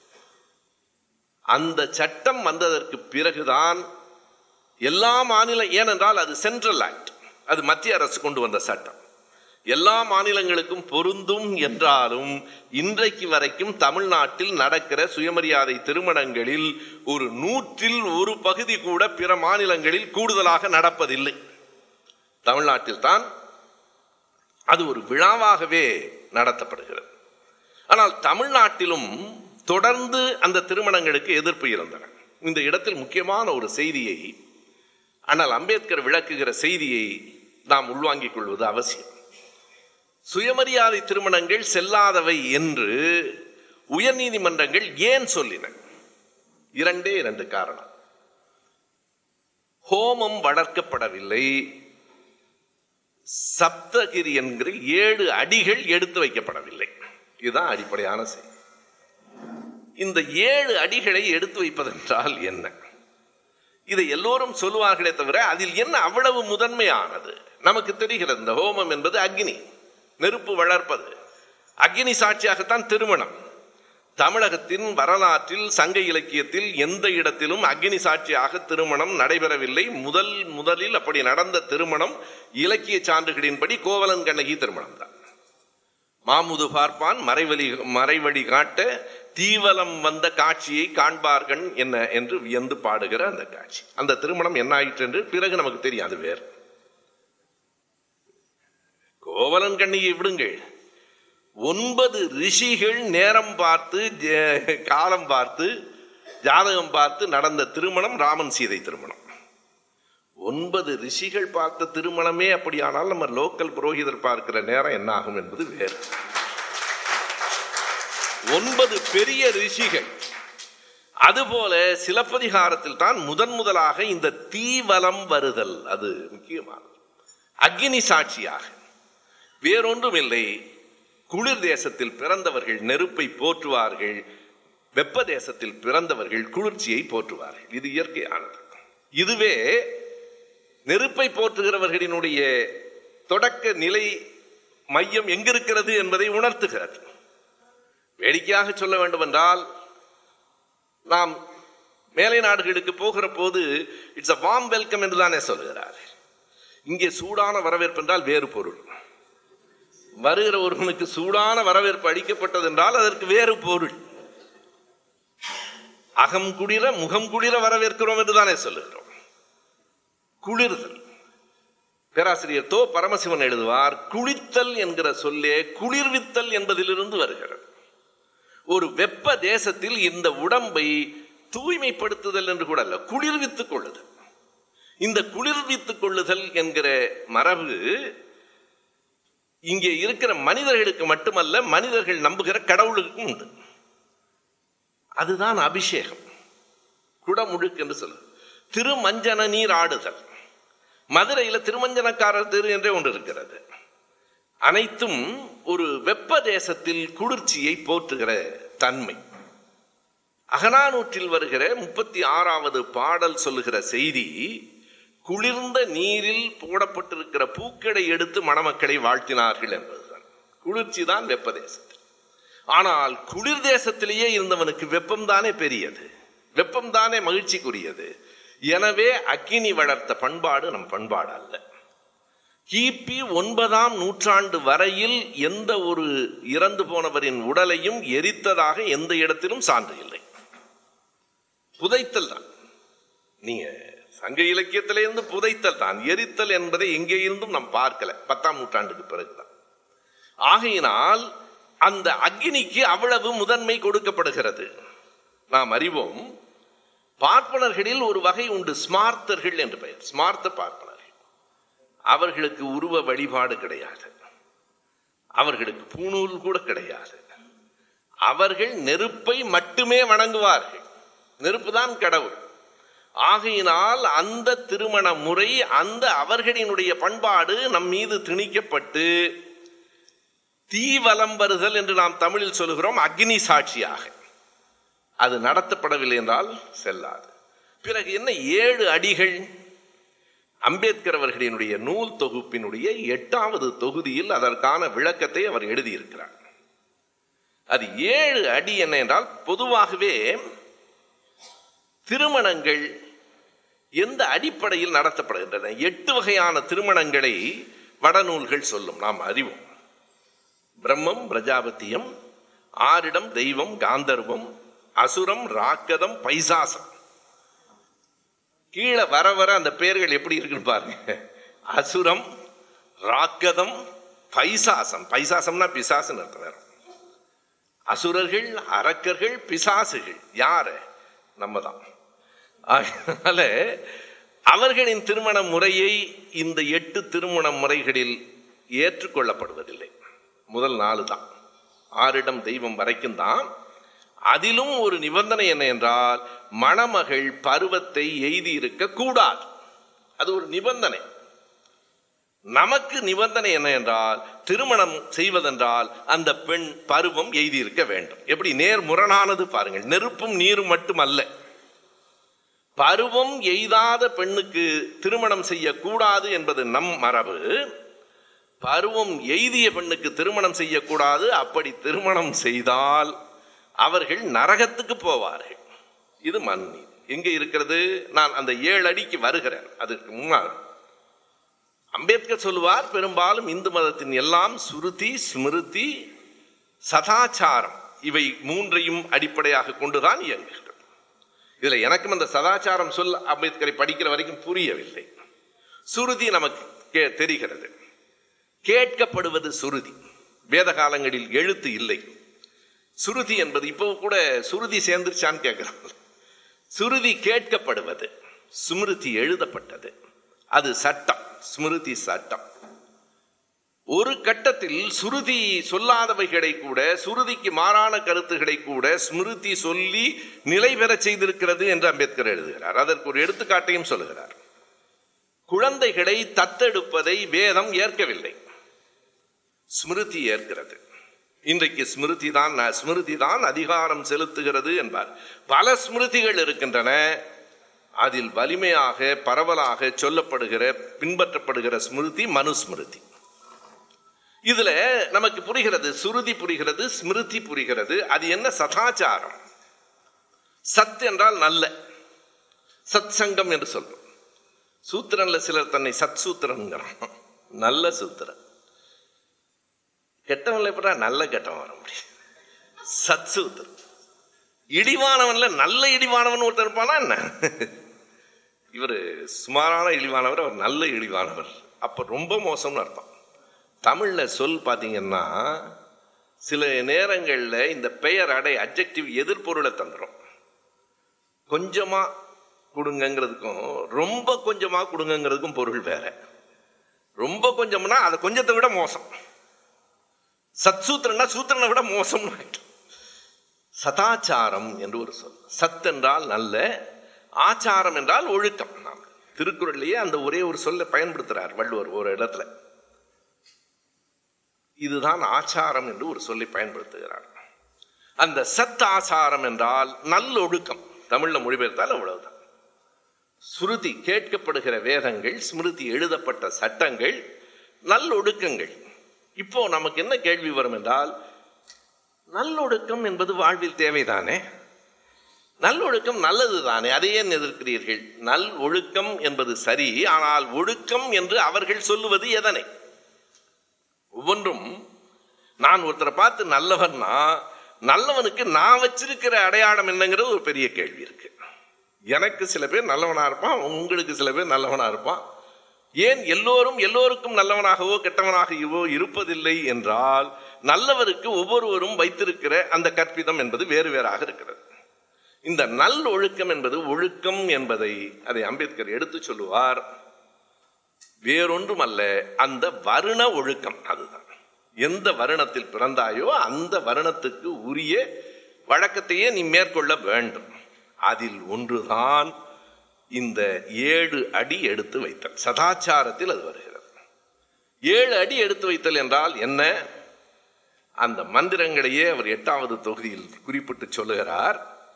அந்த சட்டம் வந்ததற்கு பிறகுதான் எல்லா மாநில, ஏனென்றால் அது சென்ட்ரல் ஆக்ட், அது மத்திய அரசு கொண்டு வந்த சட்டம், எல்லா மாநிலங்களுக்கும் பொருந்தும் என்றாலும் இன்றைக்கு வரைக்கும் தமிழ்நாட்டில் நடக்கிற சுயமரியாதை திருமணங்களில் ஒரு 100ல் 1 பகுதி கூட பிற மாநிலங்களில் கூடுதலாக நடப்பதில்லை. தமிழ்நாட்டில் தான் அது ஒரு விழாவாகவே நடத்தப்படுகிறது. ஆனால் தமிழ்நாட்டிலும் தொடர்ந்து அந்த திருமணங்களுக்கு எதிர்ப்பு இருந்தன. இந்த இடத்தில் முக்கியமான ஒரு செய்தியை, ஆனால் அம்பேத்கர் விளக்குகிற செய்தியை நாம் உள்வாங்கிக் கொள்வது அவசியம். சுயமரியாதை திருமணங்கள் செல்லாதவை என்று உயர்நீதிமன்றங்கள் ஏன் சொல்லின? 2 காரணம். ஹோமம் வளர்க்கப்படவில்லை, சப்தகிரி என்கிற 7 அடிகள் எடுத்து வைக்கப்படவில்லை. இதுதான் அடிப்படையான செய்தி. இந்த 7 அடிகளை எடுத்து வைப்பதென்றால் என்ன? இதை எல்லோரும் சொல்லுவார்களே தவிர அதில் என்ன அவ்வளவு முதன்மையானது நமக்கு தெரிகிறது. இந்த ஹோமம் என்பது அக்னி, நெருப்பு வளர்ப்பது. அக்னி சாட்சியாகத்தான் திருமணம். தமிழகத்தின் வரலாற்றில் சங்க இலக்கியத்தில் எந்த இடத்திலும் அக்னி சாட்சியாக திருமணம் நடைபெறவில்லை. முதலில் அப்படி நடந்த திருமணம் இலக்கிய சான்றுகளின்படி கோவலன் கண்ணகி திருமணம் தான். மாமுது பார்ப்பான் மறைவழி காட்ட தீவலம் வந்த காட்சியை காண்பார்கள் என்ன என்று வியந்து பாடுகிற அந்த காட்சி, அந்த திருமணம் என்ன ஆயிற்று என்று பிறகு நமக்கு தெரியாது. வேறு கோவலன் கண்ணகியை விடுங்கள், 9 ரிஷிகள் நேரம் பார்த்து காலம் பார்த்து ஜாதகம் பார்த்து நடந்த திருமணம் ராமன் சீதை திருமணம். 9 ரிஷிகள் பார்த்த திருமணமே அப்படியானால் நம்ம லோக்கல் புரோகிதர் பார்க்கிற நேரம் என்ன ஆகும் என்பது வேறு. 9 பெரிய ரிஷிகள். அதுபோல சிலப்பதிகாரத்தில் தான் முதலாக இந்த தீவலம் வருதல், அது முக்கியமானது. அக்னி சாட்சியாக வேறொன்றும் இல்லை. குளிர் தேசத்தில் பிறந்தவர்கள் நெருப்பை போற்றுவார்கள், வெப்ப தேசத்தில் பிறந்தவர்கள் குளிர்ச்சியை போற்றுவார்கள். இது இயற்கையானது. இதுவே நெருப்பை போற்றுகிறவர்களினுடைய தொடக்க நிலை மையம் எங்கிருக்கிறது என்பதை உணர்த்துகிறது. வேடிக்கையாக சொல்ல வேண்டும் என்றால், நாம் மேலை நாடுகளுக்கு போகிற போது இட்ஸ் a warm welcome என்று தானே சொல்கிறார். இங்கே சூடான வரவேற்பு என்றால் வேறு பொருள். வருகிற ஒருவனுக்கு சூடான வரவேற்பு அளிக்கப்பட்டது என்றால் அதற்கு வேறு பொருள். அகம் குளிர முகம் குளிர வரவேற்கிறோம் என்று தானே சொல்லுகிறோம். குளிர்தல். பேராசிரியர் தோ பரமசிவன் எழுதுவார், குளித்தல் என்கிற சொல்லே குளிர்வித்தல் என்பதிலிருந்து வருகிறது. ஒரு வெப்ப தேசத்தில் இந்த உடம்பை தூய்மைப்படுத்துதல் என்று கூட அல்ல, குளிர்வித்துக் கொள்ளுதல். இந்த குளிர்வித்துக் கொள்ளுதல் என்கிற மரபு இங்கே இருக்கிற மனிதர்களுக்கு மட்டுமல்ல, மனிதர்கள் நம்புகிற கடவுளுக்கும் உண்டு. அதுதான் அபிஷேகம், குடமுழுக்கு என்று சொல்லுது. திருமஞ்சன நீர் ஆடுதல். மதுரையில திருமஞ்சனக்காரர் திரு என்றே ஒன்று இருக்கிறது. அனைத்தும் ஒரு வெப்ப தேசத்தில் குளிர்ச்சியை போற்றுகிற தன்மை. அகநானூற்றில் வருகிற 36வது பாடல் சொல்லுகிற செய்தி, குளிர்ந்த நீரில் போடப்பட்டிருக்கிற பூக்களை எடுத்து மணமக்களை வாழ்த்தினார்கள் என்பதுதான். குளிர்ச்சி தான் வெப்ப தேசத்தில். ஆனால் குளிர் தேசத்திலேயே இருந்தவனுக்கு வெப்பம்தானே பெரியது, வெப்பம்தானே மகிழ்ச்சிக்குரியது. எனவே அக்கினி வளர்த்த பண்பாடு நம் பண்பாடு அல்ல. கிபி 9ஆம் நூற்றாண்டு வரையில் எந்த ஒரு இறந்து போனவரின் உடலையும் எரித்ததாக எந்த இடத்திலும் சான்று இல்லை. புதைத்தல் தான். நீங்க சங்க இலக்கியத்திலிருந்து புதைத்தல் தான், எரித்தல் என்பதை எங்கே இருந்தும் நாம் பார்க்கல. 10ஆம் நூற்றாண்டுக்கு பிறகுதான். ஆகையினால் அந்த அக்னிக்கு அவ்வளவு முதன்மை கொடுக்கப்படுகிறது. நாம் அறிவோம், பார்ப்பனர்களில் ஒரு வகை உண்டு, ஸ்மார்த்தர்கள் என்று பெயர். ஸ்மார்த்த பார்ப்பனர்கள். அவர்களுக்கு உருவ வழிபாடு கிடையாது, அவர்களுக்கு பூணூல் கூட கிடையாது. அவர்கள் நெருப்பை மட்டுமே வணங்குவார்கள். நெருப்பு தான் கடவுள். ஆகையினால் அந்த திருமண முறை, அந்த அவர்களினுடைய பண்பாடு நம் மீது திணிக்கப்பட்டு தீவலம் வருதல் என்று நாம் தமிழில் சொல்லுகிறோம், அக்னி சாட்சியாக அது நடத்தப்படவில்லை என்றால் செல்லாது. பிறகு என்ன 7 அடிகள்? அம்பேத்கர் அவர்களினுடைய நூல் தொகுப்பினுடைய 8வது தொகுதியில் அதற்கான விளக்கத்தை அவர் எழுதியிருக்கிறார். அது 7 அடி என்ன என்றால், பொதுவாகவே திருமணங்கள் எந்த அடிப்படையில் நடத்தப்படுகின்றன? 8 வகையான திருமணங்களை வடநூல்கள் சொல்லும், நாம் அறிவோம். பிரம்மம் பிரஜாபத்தியம், ஆரிடம் தெய்வம் காந்தர்வம், அசுரம் ராக்கதம் பைசாசம். கீழே வர வர அந்த பெயர்கள் எப்படி இருக்குன்னு பாருங்க. அசுரம் ராக்கதம் பைசாசம். பைசாசம்னா பிசாசுன்னு அர்த்தம். வேற அசுரர்கள் அரக்கர்கள் பிசாசுகள் யாரு? நம்ம தான். அதனால அவர்களின் திருமண முறையை இந்த 8 திருமண முறைகளில் ஏற்றுக்கொள்ளப்படுவதில்லை. முதல் 4 தான், ஆரிடம் தெய்வம் வரைக்கும் தான். அதிலும் ஒரு நிபந்தனை என்ன என்றால், மணமகள் பருவத்தை எய்தி இருக்க கூடாது. அது ஒரு நிபந்தனை. நமக்கு நிபந்தனை என்ன என்றால், திருமணம் செய்வதென்றால் அந்த பெண் பருவம் எய்தியிருக்க வேண்டும். எப்படி நேர்முரணானது பாருங்கள். நெருப்பும் நீரும் மட்டுமல்ல. பருவம் எய்தாத பெண்ணுக்கு திருமணம் செய்யக்கூடாது என்பது நம் மரபு. பருவம் எய்திய பெண்ணுக்கு திருமணம் செய்யக்கூடாது. அப்படி திருமணம் செய்தால் அவர்கள் நரகத்துக்கு போவார்கள். இது மண் எங்கே இருக்கிறது? நான் அந்த 7 அடிக்கு வருகிறேன். அதற்கு முன்னால் அம்பேத்கர் சொல்லுவார், பெரும்பாலும் இந்து மதத்தின் எல்லாம் சுருதி, ஸ்மிருதி, சதாச்சாரம் இவை 3ஐயும் அடிப்படையாக கொண்டுதான் இயங்குகிறது. இதுல எனக்கும் அந்த சதாச்சாரம் சொல் அம்பேத்கரை படிக்கிற வரைக்கும் புரியவில்லை. சுருதி நமக்கு தெரிகிறது. கேட்கப்படுவது சுருதி. வேத காலங்களில் எழுத்து இல்லை. சுருதி என்பது இப்போ கூட சுருதி சேர்ந்துருச்சான்னு கேட்கிறாங்க. சுருதி கேட்கப்படுவது, ஸ்மிருதி எழுதப்பட்டது. அது சட்டம், ஸ்மிருதி சட்டம். ஒரு கட்டத்தில் சுருதி சொல்லாதவைகளை கூட, சுருதிக்கு மாறான கருத்துக்களை கூட ஸ்மிருதி சொல்லி நிலை பெற செய்திருக்கிறது என்று அம்பேத்கர் எழுதுகிறார். அதற்கு ஒரு எடுத்துக்காட்டையும் சொல்லுகிறார். குழந்தைகளை தத்தெடுப்பதை வேதம் ஏற்கவில்லை, ஸ்மிருதி ஏற்கிறது. இன்றைக்கு ஸ்மிருதி தான் அதிகாரம் செலுத்துகிறது என்பார். பல ஸ்மிருதிகள் இருக்கின்றன. அதில் வலிமையாக பரவலாக சொல்லப்படுகிற பின்பற்றப்படுகிற ஸ்மிருதி மனுஸ்மிருதி. இதுல நமக்கு புரிகிறது, சுருதி புரிகிறது, ஸ்மிருதி புரிகிறது. அது என்ன? சதாச்சாரம். சத் என்றால் நல்ல, சத் சங்கம் என்று சொல்றோம். சூத்திரன்ல சிலர் தன்னை சத் சூத்திரன்கிறான். நல்ல சூத்திரன். கெட்டவன்ல எப்படா நல்ல கெட்டவன் வர முடியும்? சத் சூத்திரன். இடிவானவன்ல நல்ல இடிவானவன் ஒருத்தர் இருப்பானா என்ன? இவர் சுமாரான இழிவானவர், அவர் நல்ல இழிவானவர். அப்ப ரொம்ப மோசம்னு அர்த்தம். தமிழ்ல சொல் பார்த்தீங்கன்னா சில நேரங்களில் இந்த பெயர் அடை அட்ஜெக்டிவ் எதிர்பொருளை தந்துடும். கொஞ்சமா கொடுங்கிறதுக்கும் ரொம்ப கொஞ்சமா கொடுங்கிறதுக்கும் பொருள் வேற. ரொம்ப கொஞ்சம்னா அதை கொஞ்சத்தை விட மோசம். சத் சூத்திரன்னா சூத்திரனை விட மோசம். சதாச்சாரம் என்று ஒரு சொல். சத் என்றால் நல்ல, ஆச்சாரம் என்றால் ஒழுக்கம். திருக்குறள்லயே அந்த ஒரே ஒரு சொல்லை பயன்படுத்துறார் வள்ளுவர் ஒரு இடத்துல. இதுதான் ஆச்சாரம் என்று ஒரு சொல்லை பயன்படுத்துகிறார். அந்த சத் ஆச்சாரம் என்றால் நல்லொழுக்கம். தமிழ்ல மொழிபெயர்த்தால் அவ்வளவுதான். சுருதி கேட்கப்படுகிற வேதங்கள், ஸ்மிருதி எழுதப்பட்ட சட்டங்கள், நல்லொழுக்கங்கள். இப்போ நமக்கு என்ன கேள்வி வரும் என்றால், நல்லொழுக்கம் என்பது வாழ்வில் தேவைதானே? நல்லொழுக்கம் நல்லது தானே, அதை ஏன் எதிர்க்கிறீர்கள்? நல் ஒழுக்கம் என்பது சரி. ஆனால் ஒழுக்கம் என்று அவர்கள் சொல்லுவது எதனை? ஒவ்வொன்றும் நான் ஒருத்தரை பார்த்து நல்லவன்னா, நல்லவனுக்கு நான் வச்சிருக்கிற அடையாளம் என்னங்கிறது ஒரு பெரிய கேள்வி இருக்கு. எனக்கு சில பேர் நல்லவனா இருப்பான், உங்களுக்கு சில பேர் நல்லவனா இருப்பான். ஏன் எல்லோருக்கும் நல்லவனாகவோ கெட்டவனாகவோ இருப்பதில்லை என்றால், நல்லவருக்கு ஒவ்வொருவரும் வைத்திருக்கிற அந்த கற்பிதம் என்பது வேறு வேறாக இருக்கிறது. இந்த நல் ஒழுக்கம் என்பது, ஒழுக்கம் என்பதை அதை அம்பேத்கர் எடுத்து சொல்லுவார். வேறொன்றும் அல்ல, அந்த வருண ஒழுக்கம். அதுதான், எந்த வருணத்தில் பிறந்தாயோ அந்த வருணத்துக்கு உரிய வழக்கத்தையே நீ மேற்கொள்ள வேண்டும். அதில் ஒன்றுதான் இந்த 7 அடி எடுத்து வைத்தல். சதாச்சாரத்தில் அது வருகிறது. 7 அடி எடுத்து வைத்தல் என்றால் என்ன? அந்த மந்திரங்களையே அவர் 8வது தொகுதியில் குறிப்பிட்டு சொல்லுகிறார்.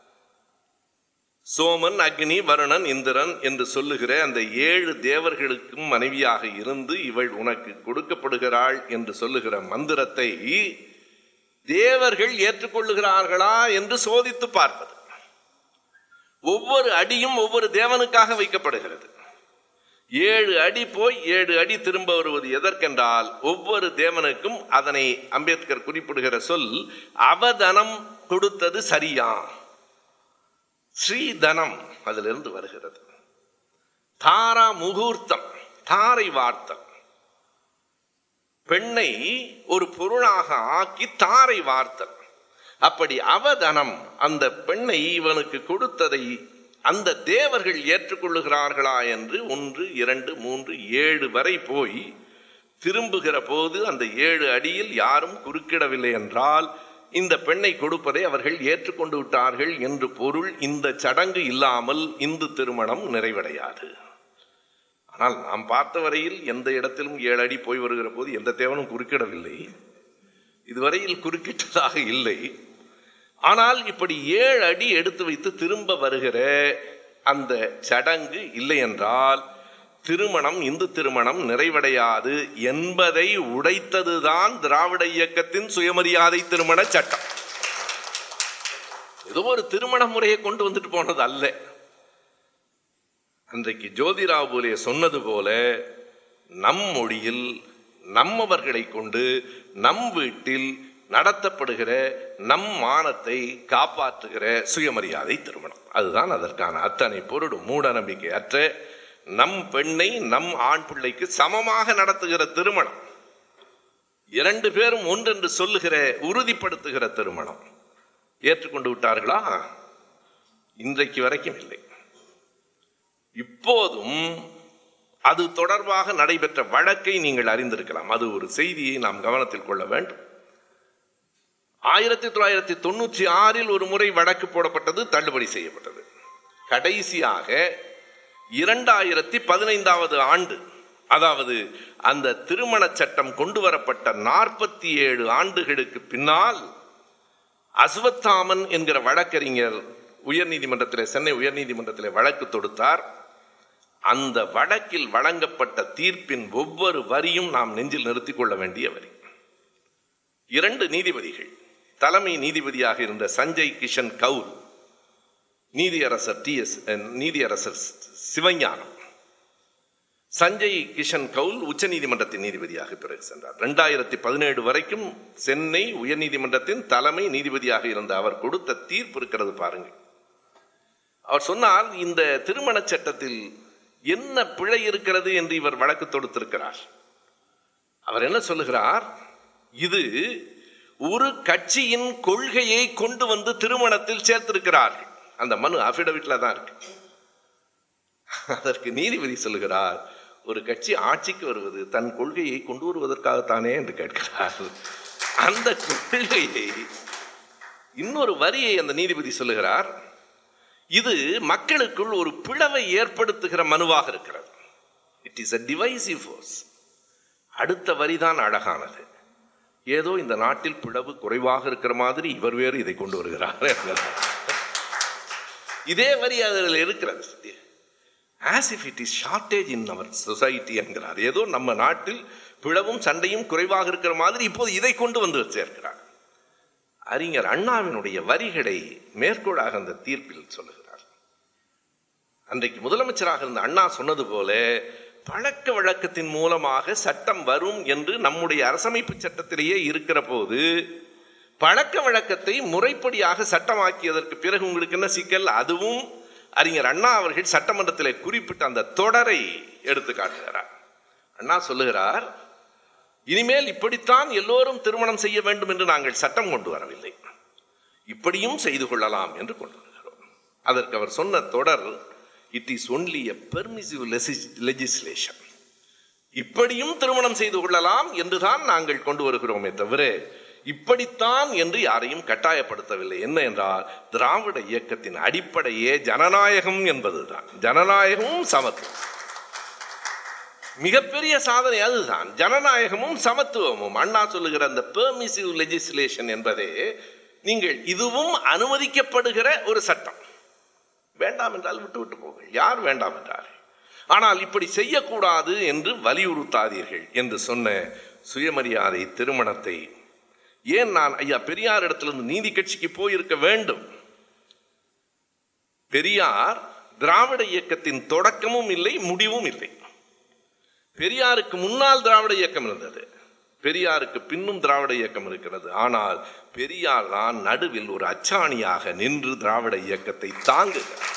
சோமன், அக்னி, வருணன், இந்திரன் என்று சொல்லுகிற அந்த 7 தேவர்களுக்கும் மனைவியாக இருந்து இவள் உனக்கு கொடுக்கப்படுகிறாள் என்று சொல்லுகிற மந்திரத்தை தேவர்கள் ஏற்றுக்கொள்ளுகிறார்களா என்று சோதித்து பார்ப்பது. ஒவ்வொரு அடியும் ஒவ்வொரு தேவனுக்காக வைக்கப்படுகிறது. 7 அடி போய் 7 அடி திரும்ப வருவது எதற்கென்றால், ஒவ்வொரு தேவனுக்கும் அதனை அம்பேத்கர் குறிப்பிடுகிற சொல் அவதனம் கொடுத்தது சரியா? ஸ்ரீதனம் அதிலிருந்து வருகிறது. தாரா முகூர்த்தம், தாரை வார்த்தல். பெண்ணை ஒரு பொருளாக ஆக்கி தாரை வார்த்தல். அப்படி அவதனம், அந்த பெண்ணை இவனுக்கு கொடுத்ததை அந்த தேவர்கள் ஏற்றுக்கொள்ளுகிறார்களா என்று 1, 2, 3, 7 வரை போய் திரும்புகிற போது அந்த 7 அடியில் யாரும் குறுக்கிடவில்லை என்றால் இந்த பெண்ணை கொடுப்பதை அவர்கள் ஏற்றுக்கொண்டு விட்டார்கள் என்று பொருள். இந்த சடங்கு இல்லாமல் இந்து திருமணம் நிறைவடையாது. ஆனால் நாம் பார்த்த வரையில் எந்த இடத்திலும் 7 அடி போய் வருகிற போது எந்த தேவனும் குறுக்கிடவில்லை, இதுவரையில் குறுக்கிட்டதாக இல்லை. ஆனால் இப்படி 7 அடி எடுத்து வைத்து திரும்ப வருகிற அந்த சடங்கு இல்லை என்றால் திருமணம், இந்து திருமணம் நிறைவடையாது என்பதை உடைத்ததுதான் திராவிட இயக்கத்தின் சுயமரியாதை திருமண சட்டம். ஏதோ ஒரு திருமண முறையை கொண்டு வந்துட்டு போனது அல்ல. அன்றைக்கு ஜோதிராவ் பூலே சொன்னது போல நம் மொழியில் நம்மவர்களை கொண்டு நம் வீட்டில் நடத்தப்படுகிற நம் மானத்தை காப்பாற்றுகிற சுயமரியாதை திருமணம், அதுதான் அதற்கான அத்தனை பொருளும். மூட நம்பிக்கை அற்ற நம் பெண்ணை நம் ஆண் பிள்ளைக்கு சமமாக நடத்துகிற திருமணம், 2 பேரும் ஒன்றென்று சொல்லுகிற உறுதிப்படுத்துகிற திருமணம். ஏற்றுக்கொண்டு விட்டார்களா? இன்றைக்கு வரைக்கும் இல்லை. இப்போதும் அது தொடர்பாக நடைபெற்ற வழக்கை நீங்கள் அறிந்திருக்கலாம். அது ஒரு செய்தியை நாம் கவனத்தில் கொள்ள வேண்டும். 1996 ஒரு முறை வழக்கு போடப்பட்டது, தள்ளுபடி செய்யப்பட்டது. கடைசியாக 2015 ஆண்டு, அதாவது அந்த திருமண சட்டம் கொண்டு வரப்பட்ட 47 ஆண்டுகளுக்கு பின்னால் அஸ்வத்தாமன் என்கிற வழக்கறிஞர் உயர்நீதிமன்றத்தில், சென்னை உயர்நீதிமன்றத்தில் வழக்கு தொடுத்தார். அந்த வழக்கில் வழங்கப்பட்ட தீர்ப்பின் ஒவ்வொரு வரியும் நாம் நெஞ்சில் நிறுத்திக் கொள்ள வேண்டிய வரி. 2 நீதிபதிகள், தலைமை நீதிபதியாக இருந்த சஞ்சய் கிஷன் கவுல், நீதியரசர் சிவஞானம். சஞ்சய் கிஷன் கவுல் உச்ச நீதிமன்றத்தின் நீதிபதியாக பிறகு சென்றார். 2017 வரைக்கும் சென்னை உயர்நீதிமன்றத்தின் தலைமை நீதிபதியாக இருந்த அவர் கொடுத்த தீர்ப்பு இருக்கிறது பாருங்கள். அவர் சொன்னால் இந்த திருமண சட்டத்தில் என்ன பிழை இருக்கிறது என்று இவர் வழக்கு தொடுத்திருக்கிறார். அவர் என்ன சொல்லுகிறார்? இது ஒரு கட்சியின் கொள்கையை கொண்டு வந்து திருமணத்தில் சேர்த்திருக்கிறார்கள். அந்த மனு அபிடவிட்ல தான் இருக்கு. அதற்கு நீதிபதி சொல்லுகிறார், ஒரு கட்சி ஆட்சிக்கு வருவது தன் கொள்கையை கொண்டு வருவதற்காகத்தானே என்று கேட்கிறார். அந்த கொள்கையை, இன்னொரு வரியை அந்த நீதிபதி சொல்லுகிறார், இது மக்களுக்குள் ஒரு பிளவை ஏற்படுத்துகிற மனுவாக இருக்கிறது. It is a divisive force. அடுத்த வரிதான் அழகானது. ஏதோ இந்த நாட்டில் பிளவு குறைவாக இருக்கிற மாதிரி இவர் வேறு இதை கொண்டு வருகிறார். இதே வரி அதில் இருக்கிறது. as if it is shortage in our society என்கிறார். ஏதோ நம்ம நாட்டில் பிளவும் சண்டையும் குறைவாக இருக்கிற மாதிரி இப்போது இதை கொண்டு வந்து சேர்க்கிறார். அறிஞர் அண்ணாவினுடைய வரிகளை மேற்கோளாக அந்த தீர்ப்பில் சொல்லுகிறார். அன்றைக்கு முதலமைச்சராக இருந்த அண்ணா சொன்னது போல, பழக்க வழக்கத்தின் மூலமாக சட்டம் வரும் என்று நம்முடைய அரசமைப்பு சட்டத்திலேயே இருக்கிற போது பழக்க வழக்கத்தை முறைப்படியாக சட்டமாக்கியதற்கு பிறகு உங்களுக்கு என்ன சிக்கல்? அதுவும் அறிஞர் அண்ணா அவர்கள் சட்டமன்றத்தில் குறிப்பிட்ட அந்த தொடரை எடுத்து காட்டுகிறார். அண்ணா சொல்லுகிறார், இனிமேல் இப்படித்தான் எல்லோரும் திருமணம் செய்ய வேண்டும் என்று நாங்கள் சட்டம் கொண்டு வரவில்லை, இப்படியும் செய்து கொள்ளலாம் என்று கொண்டு வருகிறோம். அதற்கு அவர் சொன்ன தொடர், it is only a permissive legislation. இப்படியும் திருமணம் செய்து கொள்ளலாம் என்றுதான் நாங்கள் கொண்டு வருகிறோமே தவிர இப்படித்தான் என்று யாரையும் கட்டாயப்படுத்தவில்லை. என்ன என்றால், திராவிட இயக்கத்தின் அடிப்படையே ஜனநாயகம் என்பதுதான். ஜனநாயகமும் சமத்துவம், மிகப்பெரிய சாதனை அதுதான். ஜனநாயகமும் சமத்துவமும். அண்ணா சொல்லுகிற அந்த பெர்மிசிவ் லெஜிஸ்லேஷன் என்பதே, நீங்கள் இதுவும் அனுமதிக்கப்படுகிற ஒரு சட்டம். வேண்டாம் என்றால் விட்டு விட்டு போங்கள், யார் வேண்டாம் என்றார். ஆனால் இப்படி செய்யக்கூடாது என்று வலியுறுத்தாதீர்கள் என்று சொன்ன சுயமரியாதை திருமணத்தை ஏன் நான் ஐயா பெரியார் இடத்திலிருந்து நீதி கட்சிக்கு போயிருக்க வேண்டும்? பெரியார் திராவிட இயக்கத்தின் தொடக்கமும் இல்லை, முடிவும் இல்லை. பெரியாருக்கு முன்னால் திராவிட இயக்கம் இருந்தது, பெரியாருக்கு பின்னும் திராவிட இயக்கம் இருக்கிறது. ஆனால் பெரியார் தான் நடுவில் ஒரு அச்சாணியாக நின்று திராவிட இயக்கத்தை தாங்குகிறார்.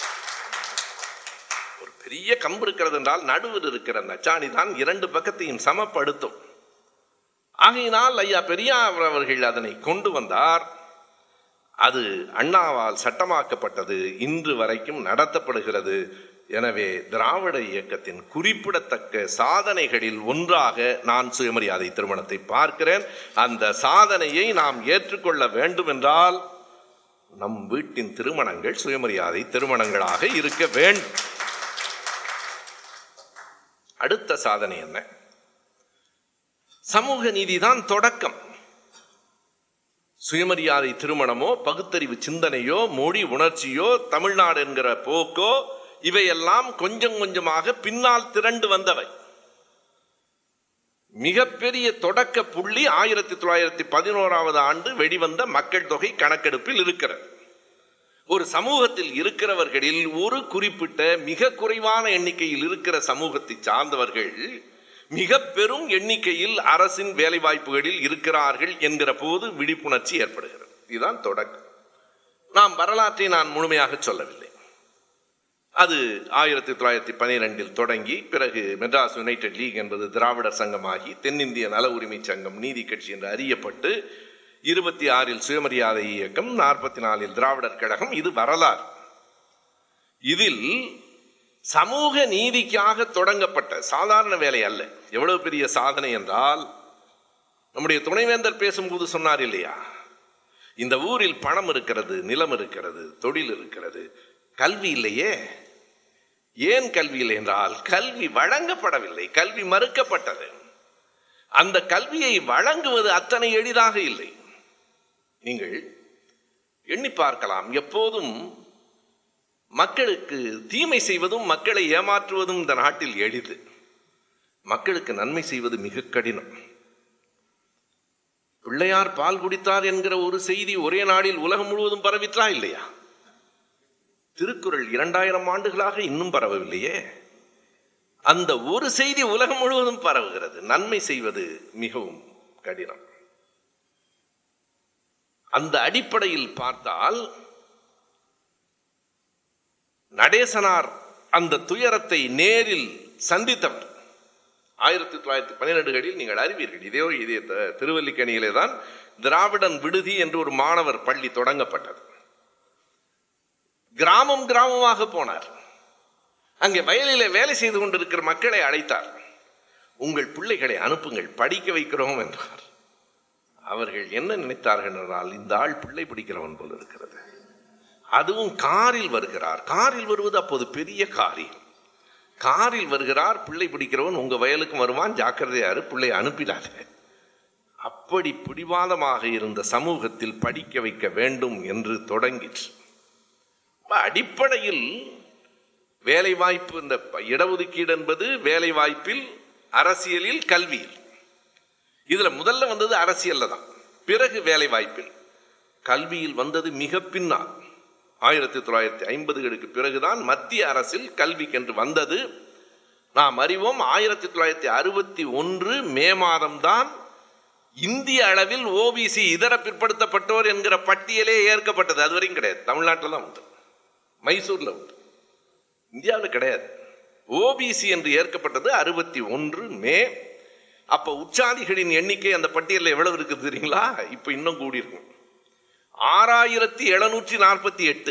ஒரு பெரிய கம்பு இருக்கிறது என்றால் நடுவில் இருக்கிற அந்த அச்சாணி தான் 2 பக்கத்தையும் சமப்படுத்தும். ஆகையினால் ஐயா பெரியார் அவர்கள் அதனை கொண்டு வந்தார். அது அண்ணாவால் சட்டமாக்கப்பட்டது, இன்று வரைக்கும் நடத்தப்படுகிறது. எனவே திராவிட இயக்கத்தின் குறிப்பிடத்தக்க சாதனைகளில் ஒன்றாக நான் சுயமரியாதை திருமணத்தை பார்க்கிறேன். அந்த சாதனையை நாம் ஏற்றுக்கொள்ள வேண்டும் என்றால் நம் வீட்டின் திருமணங்கள் சுயமரியாதை திருமணங்களாக இருக்க வேண்டும். அடுத்த சாதனை என்ன? சமூக நீதிதான் தொடக்கம். சுயமரியாதை திருமணமோ, பகுத்தறிவு சிந்தனையோ, மொழி உணர்ச்சியோ, தமிழ்நாடு என்கிற போக்கோ, இவையெல்லாம் கொஞ்சம் கொஞ்சமாக பின்னால் திரண்டு வந்தவை. மிகப்பெரிய தொடக்க புள்ளி 1911 ஆண்டு வெளிவந்த மக்கள் தொகை கணக்கெடுப்பில் இருக்கிறது. ஒரு சமூகத்தில் இருக்கிறவர்களில் ஒரு குறிப்பிட்ட மிக குறைவான எண்ணிக்கையில் இருக்கிற சமூகத்தை சார்ந்தவர்கள் மிக பெரும் எண்ணிக்கையில் அரசின் வேலை வாய்ப்புகளில் இருக்கிறார்கள் என்கிற போது விழிப்புணர்ச்சி ஏற்படுகிறது. இதுதான் தொடக்கம். வரலாற்றை நான் முழுமையாக சொல்லவில்லை. அது 1912 தொடங்கி பிறகு மெட்ராஸ் யுனைடெட் லீக் என்பது திராவிடர் சங்கமாகி தென்னிந்திய நல உரிமை சங்கம் நீதி கட்சி என்று அறியப்பட்டு 26 சுயமரியாதை இயக்கம், 44 திராவிடர் கழகம். இது வரலாறு. இதில் சமூக நீதிக்காக தொடங்கப்பட்ட சாதாரண வேலை அல்ல. எவ்வளவு பெரிய சாதனை என்றால், நம்முடைய துணைவேந்தர் பேசும்போது சொன்னார் இல்லையா, இந்த ஊரில் பணம் இருக்கிறது, நிலம் இருக்கிறது, தொழில் இருக்கிறது, கல்வி இல்லையே. ஏன் கல்வி இல்லை என்றால், கல்வி வழங்கப்படவில்லை, கல்வி மறுக்கப்பட்டது. அந்த கல்வியை வழங்குவது அத்தனை எளிதாக இல்லை. நீங்கள் எண்ணி பார்க்கலாம், எப்போதும் மக்களுக்கு தீமை செய்வதும் மக்களை ஏமாற்றுவதும் இந்த நாட்டில் எளிது. மக்களுக்கு நன்மை செய்வது மிக கடினம். பிள்ளையார் பால் குடித்தார் என்கிற ஒரு செய்தி ஒரே நாளில் உலகம் முழுவதும் பரவிற்றா இல்லையா? திருக்குறள் 2000 ஆண்டுகளாக இன்னும் பரவவில்லையே. அந்த ஒரு செய்தி உலகம் முழுவதும் பரவுகிறது. நன்மை செய்வது மிகவும் கடினம். அந்த அடிப்படையில் பார்த்தால், நடேசனார் அந்த துயரத்தை நேரில் சந்தித்தவர். 1912 நீங்கள் அறிவீர்கள். இதே திருவல்லிக்கணியிலே தான் திராவிடன் விடுதி என்று ஒரு மாணவர் பள்ளி தொடங்கப்பட்டது. கிராமம் கிராமமாக போனார். அங்கே வயலிலே வேலை செய்து கொண்டிருக்கிற மக்களை அழைத்தார். உங்கள் பிள்ளைகளை அனுப்புங்கள், படிக்க வைக்கிறோம் என்றார். அவர்கள் என்ன நினைத்தார்கள் என்றால், இந்த ஆள் பிள்ளை பிடிக்கிறவன் போல இருக்கிறது. அதுவும் காரில் வருகிறார். காரில் வருவது அப்போது பெரிய காரியம். காரில் வருகிறார், பிள்ளை பிடிக்கிறவன் உங்க வயலுக்கு வருவான், ஜாக்கிரதையாரு, பிள்ளை அனுப்பிடாத. அப்படி பிடிவாதமாக இருந்த சமூகத்தில் படிக்க வைக்க வேண்டும் என்று தொடங்கிற்று. அடிப்படையில் வேலை வாய்ப்பு, இந்த இடஒதுக்கீடு என்பது வேலை வாய்ப்பில், அரசியலில், கல்வியில். இதுல முதல்ல வந்தது அரசியல்ல தான், பிறகு வேலை வாய்ப்பில். கல்வியில் வந்தது மிக பின்னால். 1950களுக்கு பிறகுதான் மத்திய அரசில் கல்விக்கென்று வந்தது. நாம் அறிவோம், 1961 மே மாதம்தான் இந்திய அளவில் ஓபிசி இதர பிற்படுத்தப்பட்டோர் என்கிற பட்டியலே ஏற்கப்பட்டது. அது வரைக்கும் கிடையாது. தமிழ்நாட்டில் தான் உண்டு, மைசூர்ல உண்டு, இந்தியாவில் கிடையாது. ஓபிசி என்று ஏற்கப்பட்டது 61 மே. அப்ப உச்சாதிகளின் எண்ணிக்கை அந்த பட்டியலில் எவ்வளவு இருக்குது தெரியுங்களா? இப்ப இன்னும் கூடி இருக்கும். 6748.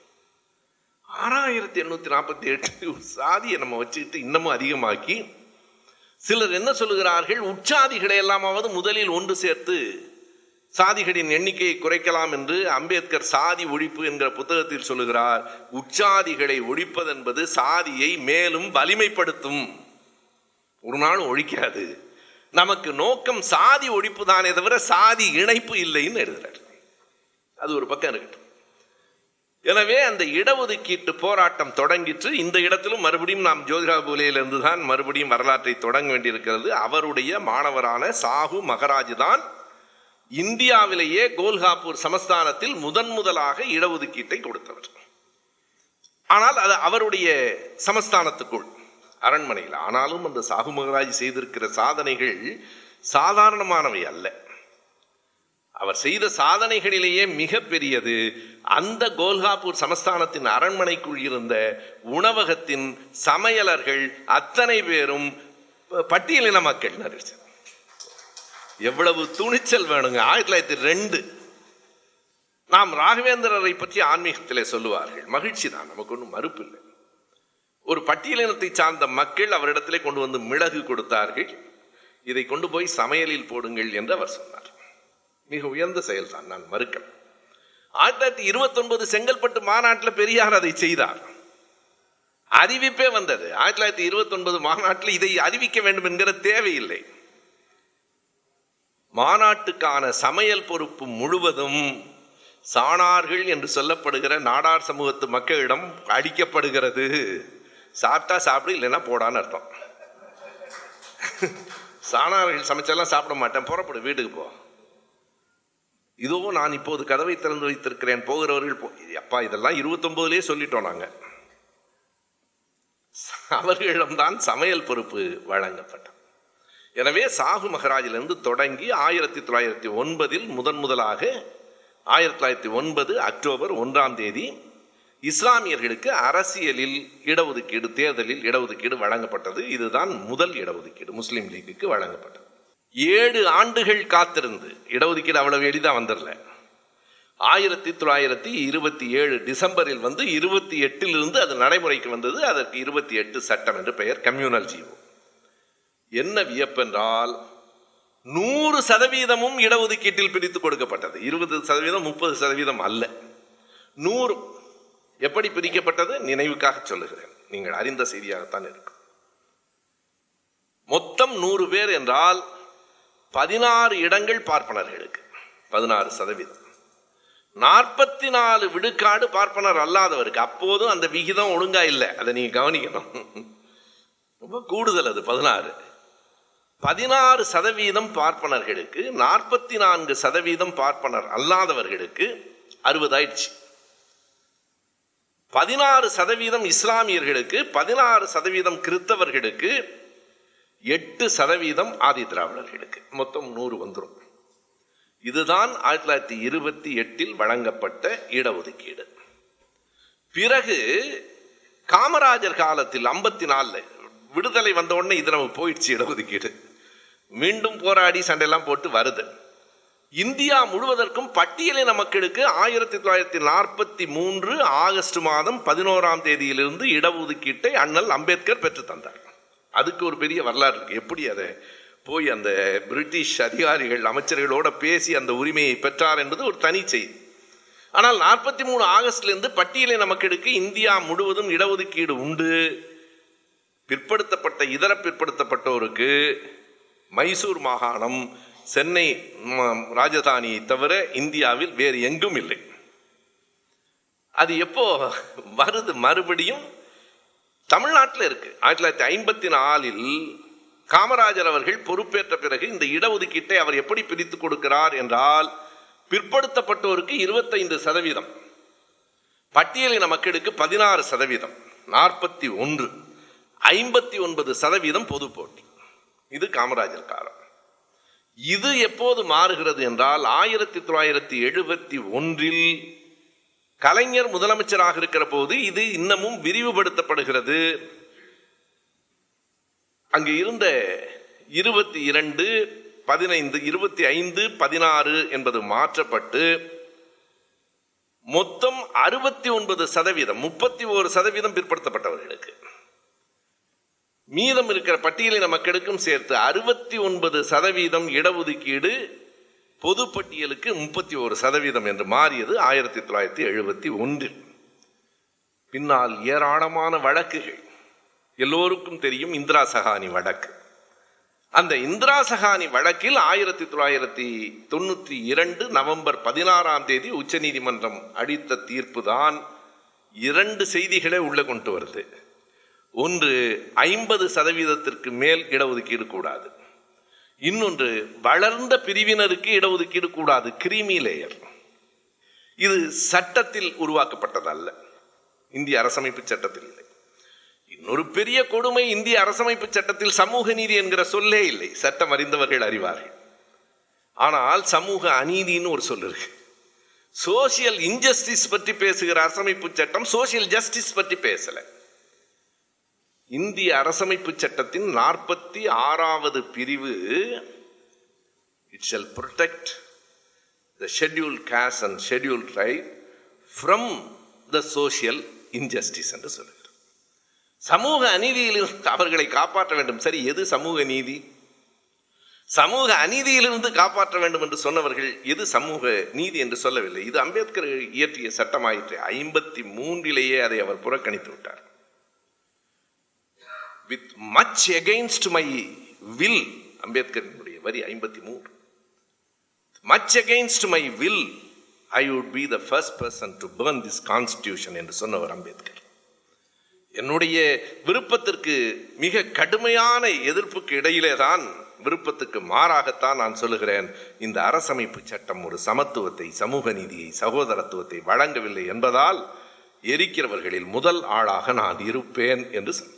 6848 சாதியை நம்ம வச்சுக்கிட்டு இன்னமும் அதிகமாக்கி, சிலர் என்ன சொல்லுகிறார்கள், உச்சாதிகளை எல்லாமாவது முதலில் ஒன்று சேர்த்து சாதிகளின் எண்ணிக்கையை குறைக்கலாம் என்று அம்பேத்கர் சாதி ஒழிப்பு என்கிற புத்தகத்தில் சொல்லுகிறார். உச்சாதிகளை ஒழிப்பதென்பது சாதியை மேலும் வலிமைப்படுத்தும், ஒரு நாளும் ஒழிக்காது. நமக்கு நோக்கம் சாதி ஒழிப்பு தானே தவிர சாதி இணைப்பு இல்லைன்னு எழுதுறார். அது ஒரு பக்கம் இருக்கட்டும். எனவே அந்த இடஒதுக்கீட்டு போராட்டம் தொடங்கிற்று. இந்த இடத்திலும் மறுபடியும் நாம் ஜோதிரா பூலேயிலிருந்து தான் மறுபடியும் வரலாற்றை தொடங்க வேண்டியிருக்கிறது. அவருடைய மாணவரான சாகு மகராஜ் தான் இந்தியாவிலேயே கோல்காப்பூர் சமஸ்தானத்தில் முதலாக இடஒதுக்கீட்டை கொடுத்தவர். ஆனால் அது அவருடைய சமஸ்தானத்துக்குள், அரண்மனையில். ஆனாலும் அந்த சாகு மகராஜ் செய்திருக்கிற சாதனைகள் சாதாரணமானவை அல்ல. அவர் செய்த சாதனைகளிலேயே மிக பெரியது, அந்த கோல்காப்பூர் சமஸ்தானத்தின் அரண்மனைக்குள் இருந்த உணவகத்தின் சமையலர்கள் அத்தனை பேரும் பட்டியலின மக்கள். எவ்வளவு துணிச்சல் வேணுங்க! 1902 நாம் ராகவேந்திரரை பற்றி ஆன்மீகத்திலே சொல்லுவார்கள். மகிழ்ச்சி தான், நமக்கு ஒன்றும் மறுப்பு இல்லை. ஒரு பட்டியலினத்தை சார்ந்த மக்கள் அவரிடத்திலே கொண்டு வந்து மிளகு கொடுத்தார்கள். இதை கொண்டு போய் சமையலில் போடுங்கள் என்று அவர் சொன்னார். மிக உயர்ந்த செயல் தான், நான் மறுக்கல. 1929 செங்கல்பட்டு மாநாட்டில் பெரியார் அதை செய்தார். அறிவிப்பே வந்தது. 1929 மாநாட்டில் இதை அறிவிக்க வேண்டும் என்கிற தேவையில்லை. மாநாட்டுக்கான சமையல் பொறுப்பு முழுவதும் சாணார்கள் என்று சொல்லப்படுகிற நாடார் சமூகத்து மக்களிடம் அளிக்கப்படுகிறது. சாப்பிட்டா சாப்பிடு, இல்லைன்னா போடான்னு அர்த்தம். சாணார்கள் சமைச்செல்லாம் சாப்பிட மாட்டேன், புறப்படு, வீட்டுக்கு போ. இதோ நான் இப்போது கதவை திறந்து வைத்திருக்கிறேன், போகிறவர்கள் அப்பா இதெல்லாம் 29லேயே சொல்லிட்டோம் நாங்க. அவர்களிடம்தான் சமையல் பொறுப்பு வழங்கப்பட்டது. எனவே சாகு மகராஜிலிருந்து தொடங்கி 1909 முதலாக 1909 அக்டோபர் 1 இஸ்லாமியர்களுக்கு அரசியலில் இடஒதுக்கீடு, தேர்தலில் இடஒதுக்கீடு வழங்கப்பட்டது. இதுதான் முதல் இடஒதுக்கீடு முஸ்லீம் லீக்குக்கு வழங்கப்பட்டது. 7 ஆண்டுகள் காத்திருந்து, இடஒதுக்கீடு அவ்வளவு எளிதா வந்துடல. 1927 டிசம்பரில் 28 அது நடைமுறைக்கு வந்தது. அதற்கு 28 சட்டம் என்று பெயர், கம்யூனல் ஜீவோ. என்ன வியப்பென்றால் 100% இடஒதுக்கீட்டில் பிரித்து கொடுக்கப்பட்டது. 20%, 30% அல்ல, 100. எப்படி பிரிக்கப்பட்டது நினைவுக்காக சொல்லுகிறேன், நீங்கள் அறிந்த செய்தியாகத்தான் இருக்கும். மொத்தம் 100 பேர் என்றால் 16 இடங்கள் பார்ப்பனர்களுக்கு, 16%. 44 விழுக்காடு பார்ப்பனர் அல்லாதவருக்கு. அப்போதும் அந்த விகிதம் ஒழுங்கா இல்லை, அதை நீங்க கவனிக்கணும். ரொம்ப கூடுதல் அது 16. 16% பார்ப்பனர்களுக்கு, 44% பார்ப்பனர் அல்லாதவர்களுக்கு 60 ஆயிடுச்சு. 16% இஸ்லாமியர்களுக்கு, 16% கிறிஸ்தவர்களுக்கு, 8% ஆதி திராவிடர்களுக்கு, மொத்தம் 100 வந்துடும். இதுதான் 1928 வழங்கப்பட்ட இடஒதுக்கீடு. பிறகு காமராஜர் காலத்தில் 54 விடுதலை வந்த உடனே இது நமக்கு போயிடுச்சு இடஒதுக்கீடு. மீண்டும் போராடி சண்டையெல்லாம் போட்டு வருது. இந்தியா முழுவதற்கும் பட்டியலின மக்களுக்கு 1943 ஆகஸ்ட் 11 இடஒதுக்கீட்டை அண்ணல் அம்பேத்கர் பெற்று தந்தார். அதுக்கு ஒரு பெரிய வரலாறு இருக்கு. எப்படி அதை போய் அந்த பிரிட்டிஷ் அதிகாரிகள் அமைச்சர்களோட பேசி அந்த உரிமையை பெற்றார் என்பது ஒரு தனி செய்தி. ஆனால் 43 ஆகஸ்ட்லேருந்து பட்டியலின மக்களுக்கு இந்தியா முழுவதும் இடஒதுக்கீடு உண்டு. பிற்படுத்தப்பட்ட இதர பிற்படுத்தப்பட்டோருக்கு மைசூர் மாகாணம், சென்னை ராஜதானியை தவிர இந்தியாவில் வேறு எங்கும் இல்லை. அது எப்போ வருது? மறுபடியும் தமிழ்நாட்டில் இருக்கு. 1954 காமராஜர் அவர்கள் பொறுப்பேற்ற பிறகு இந்த இடஒதுக்கீட்டை அவர் எப்படி பிரித்து கொடுக்கிறார் என்றால், பிற்படுத்தப்பட்டோருக்கு 25%, பட்டியலின மக்களுக்கு 16%, 41, 59% பொது போட்டி. இது காமராஜர் காலம். இது எப்போது மாறுகிறது என்றால் 1971 கலைஞர் முதலமைச்சராக இருக்கிற போது இது இன்னமும் விரிவுபடுத்தப்படுகிறது. அங்கு இருந்த 22, 15, 25, 16 என்பது மாற்றப்பட்டு மொத்தம் 69%, 31% பிற்படுத்தப்பட்டவர்களுக்கு, மீதம் இருக்கிற பட்டியலின மக்களுக்கும் சேர்த்து 69% இடஒதுக்கீடு, பொது பட்டியலுக்கு 31% என்று மாறியது 1971. பின்னால் ஏராளமான வழக்குகள், எல்லோருக்கும் தெரியும் இந்திரா சகானி வழக்கு. அந்த இந்திரா சகானி வழக்கில் 1992 நவம்பர் 16 உச்ச நீதிமன்றம் அளித்த தீர்ப்பு தான் 2 செய்திகளை உள்ள கொண்டு வருது. ஒன்று, 50% மேல் இடஒதுக்கீடு கூடாது. இன்னொன்று, வளர்ந்த பிரிவினருக்கு இடஒதுக்கீடு கூடாது, கிரீமி லேயர். இது சட்டத்தில் உருவாக்கப்பட்டதல்ல, இந்திய அரசமைப்பு சட்டத்தில் இல்லை. இன்னொரு பெரிய கொடுமை, இந்திய அரசமைப்பு சட்டத்தில் சமூக நீதி என்கிற சொல்லே இல்லை. சட்டம் அறிந்தவர்கள் அறிவார்கள். ஆனால் சமூக அநீதின்னு ஒரு சொல் இருக்கு. சோசியல் இன்ஜஸ்டிஸ் பற்றி பேசுகிற அரசமைப்பு சட்டம் சோசியல் ஜஸ்டிஸ் பற்றி பேசல. இந்திய அரசமைப்பு சட்டத்தின் 46வது பிரிவு, it shall protect the scheduled caste and scheduled tribe from the social injustice என்று சொல்லுகிறார். சமூக அநீதியிலிருந்து அவர்களை காப்பாற்ற வேண்டும். சரி, எது சமூக நீதி? சமூக அநீதியிலிருந்து காப்பாற்ற வேண்டும் என்று சொன்னவர்கள் எது சமூக நீதி என்று சொல்லவில்லை. இது அம்பேத்கர் இயற்றிய சட்டமாயிற்று. 53 அதை அவர் புறக்கணித்து விட்டார். with much against my will, அம்பேத்கரினுடைய வரி 53, much against my will I would be the first person to burn this constitution என்று சொன்னவர் அம்பேத்கர். என்னுடைய விருப்பத்திற்கு மிக கடுமையான எதிர்ப்புக்கு இடையிலே தான், விருப்பத்துக்கு மாறாகத்தான் நான் சொல்லுகிறேன், இந்த அரசமைப்பு சட்டம் ஒரு சமத்துவத்தை, சமூக நீதியை, சகோதரத்துவத்தை வழங்கவில்லை என்பதால் எரிக்கிறவர்களில் முதல் ஆளாக நான் இருப்பேன் என்று சொன்னார்.